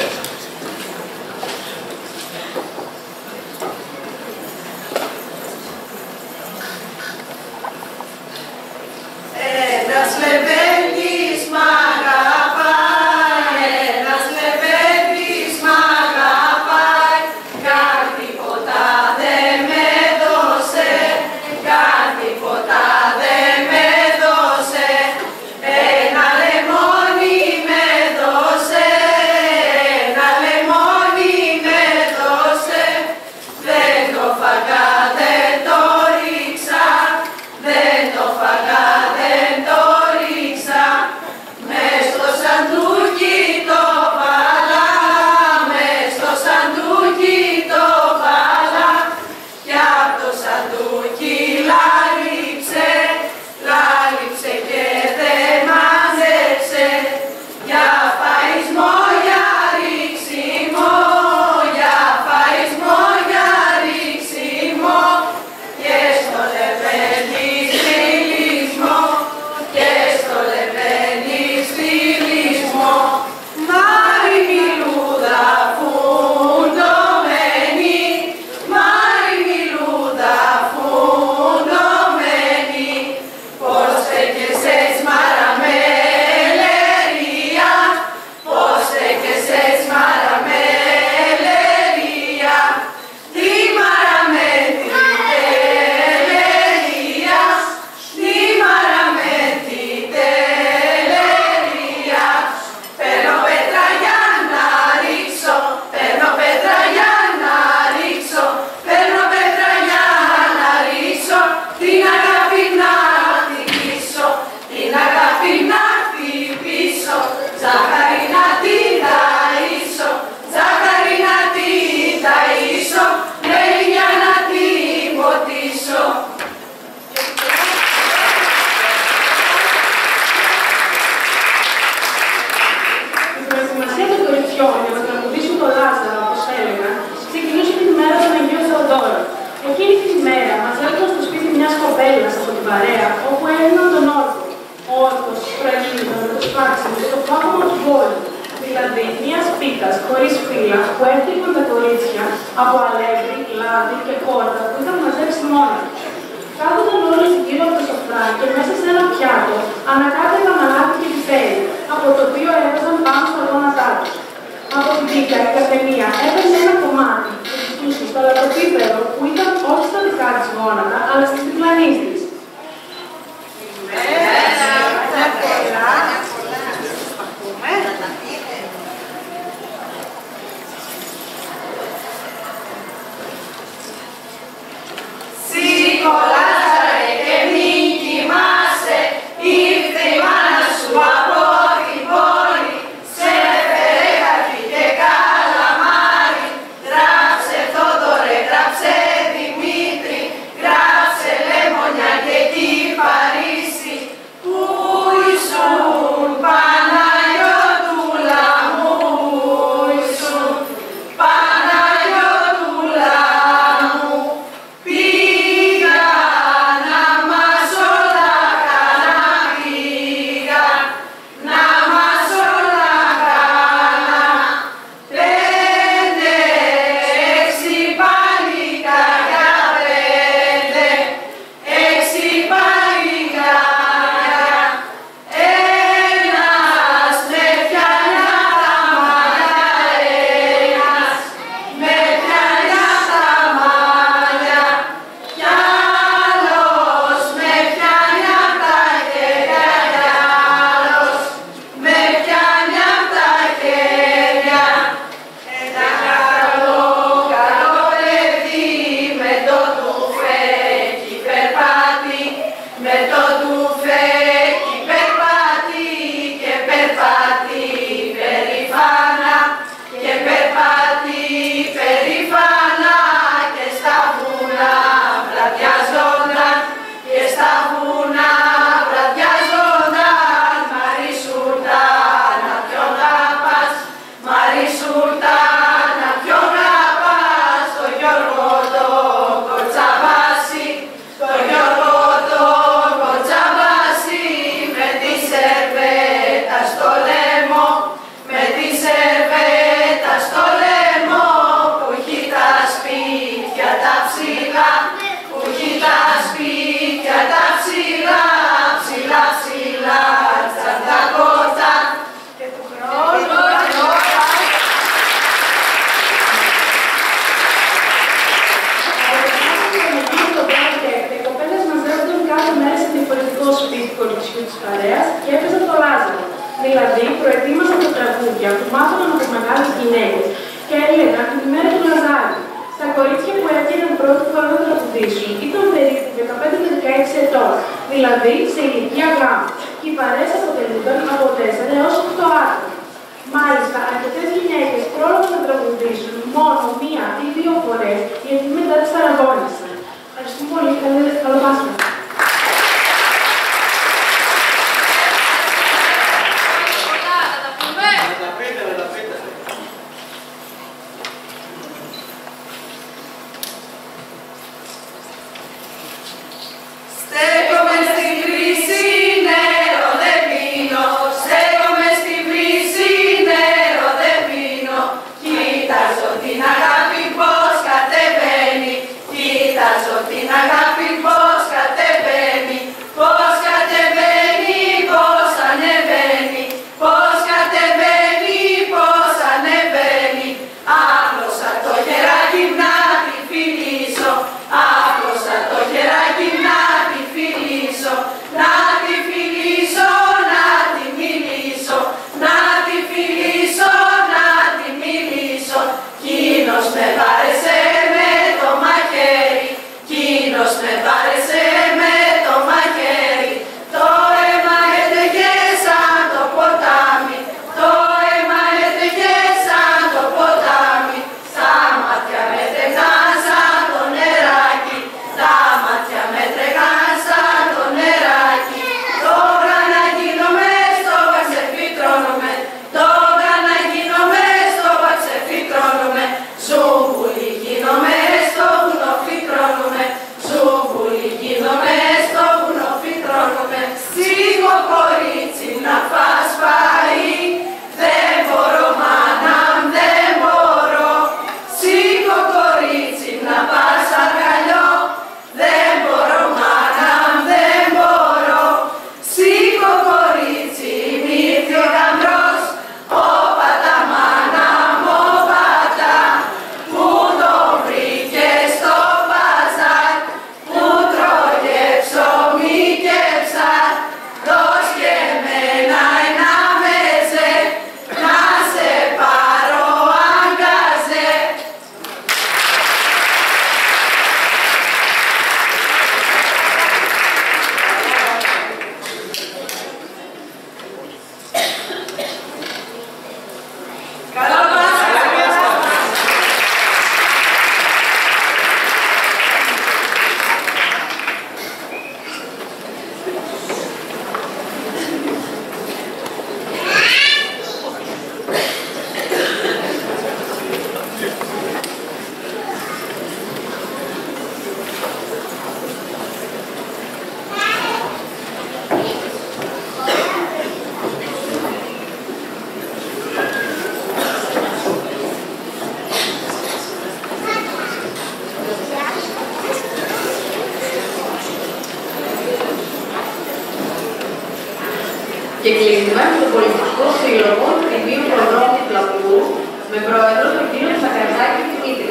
Ένας λεβέντης μ' αγαπάει, ένας λεβέντης μ' αγαπάει, κάτι ποτά δεν με δώσε, κάτι ποτά δεν με δώσε, ένα λεμόνι με δώσε, ένα λεμόνι με δώσε, δεν το φαγά, δεν το ρίξα, δεν το φαγά. Γράψε σπίτι του κοριτσιού της παρέας και έπαιζαν το Λάζαρο. Δηλαδή, προετοίμαζαν τα τραγούδια που μάθαιναν από μεγάλες γυναίκες και έλεγαν την ημέρα του Λαζάρου. Τα κορίτσια που έτυχαν πρώτη φορά να τραγουδήσουν ήταν περίπου 15 με 16 ετών, δηλαδή σε ηλικία γάμου. Και οι παρέες αποτελούνταν από 4 έως 8 άτομα. Μάλιστα, αρκετές γυναίκες πρόλαβαν να τραγουδήσουν μόνο 1 ή 2 φορές, γιατί μετά τις παραγώνησαν. Ευχαριστούμε πολύ. Καλό Πάσχα. Και κλείνουμε με τον πολιτικό σύλλογο του Τιμίου Προδρόμου του Πλακού με πρόεδρο τον κύριο Σακρατάκη Δημήτρη.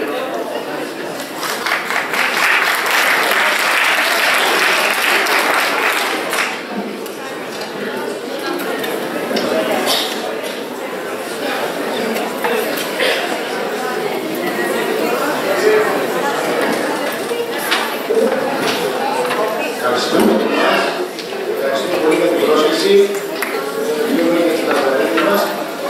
Ευχαριστούμε πολύ για την πρόσκληση. Ευχαριστούμε για την αναγκή μας.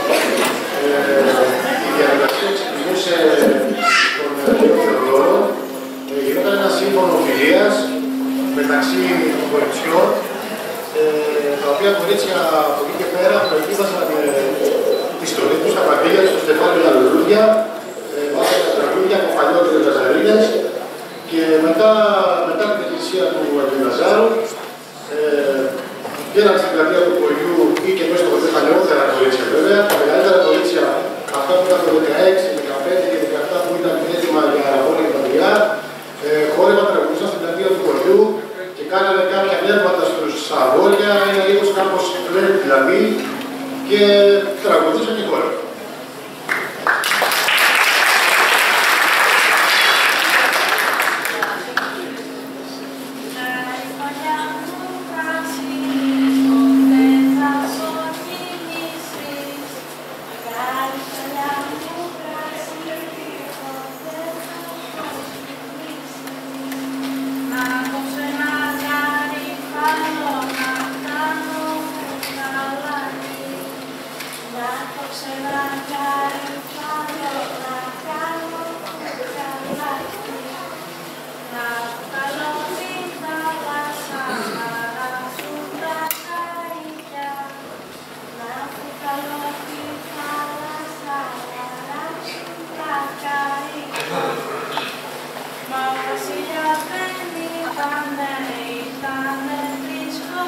Η διαδικασία ξεκινούσε τον κύριο Θεοδόρο. Γινόταν ένα σύμφωνο φιλίας μεταξύ των κοριτσιών, τα οποία κορίτσια από εκεί και πέρα προετοίμασαν τη στολή τους, τα παντήλια τους, στο στεφάνι τα λουλούδια, βάζαν τα τραγούδια από παλιότερες Λαζαρίνες και μετά την εκκλησία του Αγίου Λαζάρου βγαίναν στην πλατεία του χωριού ή και μέσα στο χωριό τα νεότερα κορίτσια βέβαια, τα μεγαλύτερα κορίτσια, αυτά που ήταν το 16, 15 και 17 που ήταν έτοιμα για αγώνα και παντριά, χόρευαν, τραγουδούσαν στην πλατεία του χωριού και κάνανε κάποια πνεύματα στους αγόρια, είναι λίγο κάπως φλερ δηλαδή, και τραγουδούσαν και χόρευαν. Thank you. Θέλω να κάνω καλάκι, να το ξεναγάρι, θέλω να κάνω καλάκι, να βγάλω την θάλασσα, να ράσουν τα καΐκια, να βγάλω την θάλασσα, να ράσουν τα καΐκια. Μα ο βασιλιάς δεν ήτανε δύσκολο.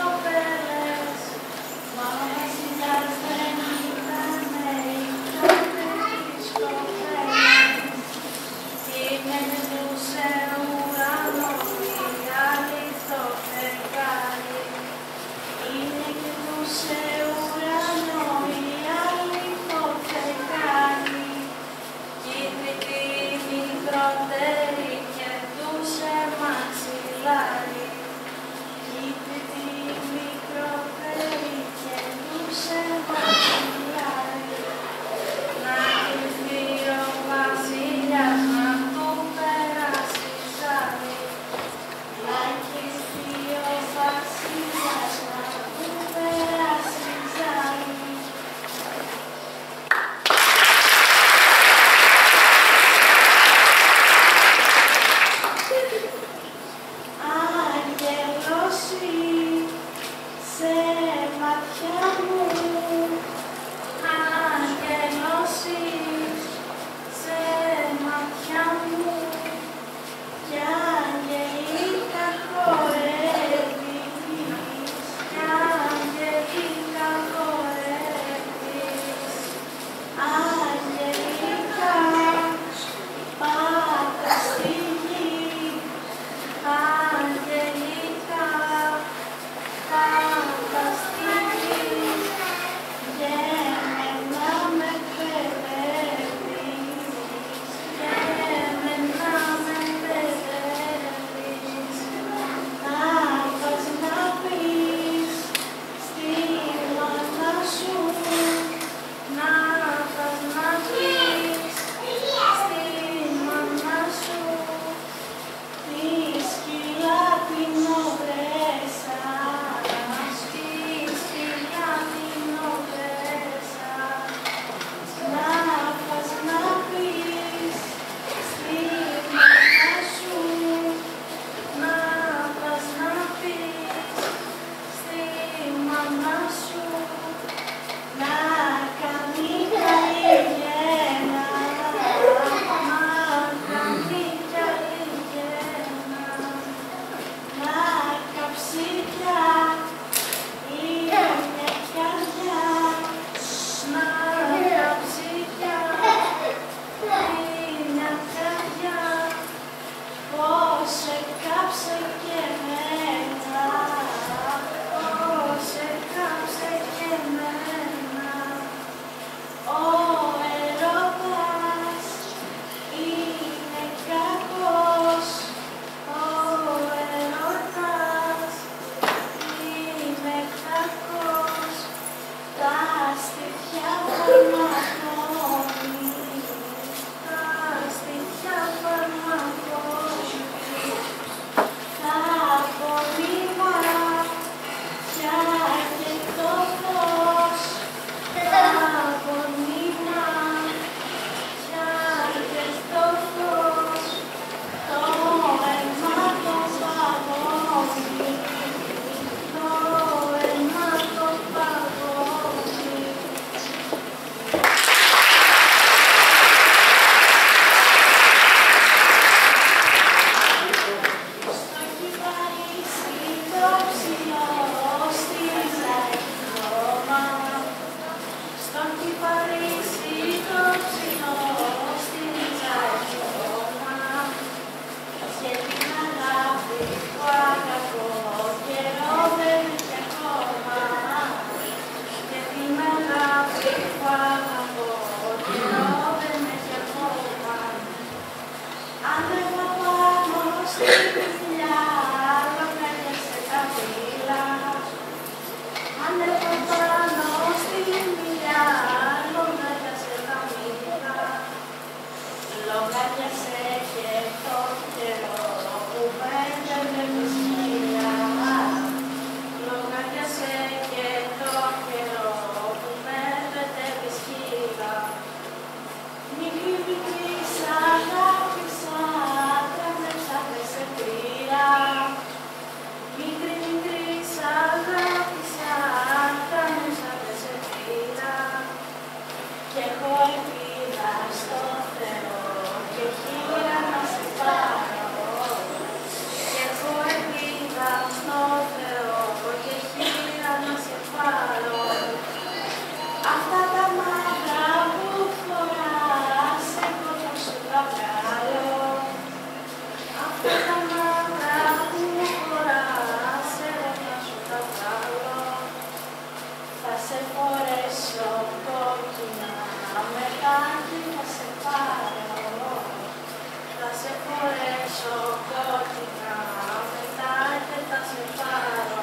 Μικρή, μικρή, σ' αγάπησα, χάνουσα δεν σε πήρα. Κι έχω ελπίδα στο Θεό και χείρα να σε πάρω. Κι έχω ελπίδα στο Θεό και χείρα να σε πάρω. Αυτά τα μάτια που φοράς, εγώ θα σου τα βγάλω. Αυτά τα μάτια που φοράς, εγώ θα σου τα βγάλω. Θα σε φορέσω κόκκινα, μετά και θα σε πάρω. Θα σε φορέσω κόκκινα, μετά και θα σε πάρω.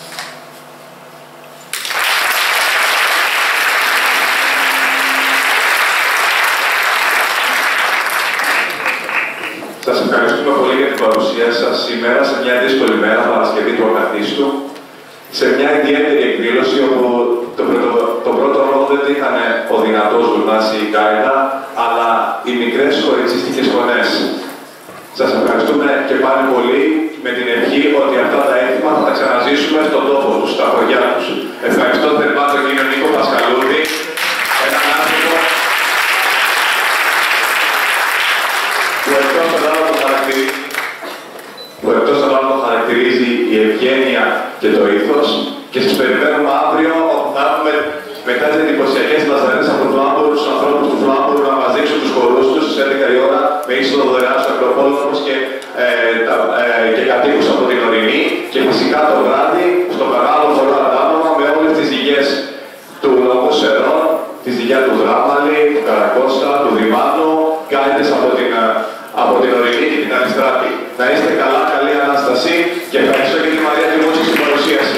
Σας ευχαριστούμε πολύ για την παρουσία σας σήμερα σε μια δύσκολη μέρα, Παρασκευή του Ακαθίστου, σε μια ιδιαίτερη εκδήλωση όπου το πρώτο ρόλο δεν είχαν ο δυνατός Λουνάς ή η Γκάιδα, αλλά οι μικρές χοριτσιστικές φωνές. Σας ευχαριστούμε και πάλι πολύ με την ευχή ότι αυτά τα έθιμα θα τα ξαναζήσουμε στον τόπο τους, στα χωριά τους. Ευχαριστώ θερμά τον κύριο Νίκο Πασχαλούδη, έναν άνθρωπο που εκτός των άλλων χαρακτηρίζει η ευγένεια και το ήθος, και σας περιμένουμε αύριο όπου θα έχουμε μετά τις εντυπωσιακές λαζαρές από του Άμπορου, τους ανθρώπους του Φλάμπορου να μας δείξουν τους χορούς τους στις 11 η ώρα με είσοδο δωρεάν στο Ακροπόλεμος και κατοίκους από την Ορεινή, και φυσικά το βράδυ στο μεγάλο χορό Αντάνομα με όλες τις ζυγές του Λόγου Σερών, τη ζυγιά του Δράμαλη, του Καρακώστα, του Δημάνου, γκάιδες από την Ορεινή και την Αριστράτη. Να είστε καλά, καλή Ανάσταση και ευχαριστώ και τη Μαρία Τιμούτσου στην παρουσίαση.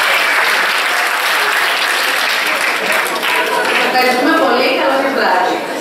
Ευχαριστούμε πολύ, καλό σας βράδυ.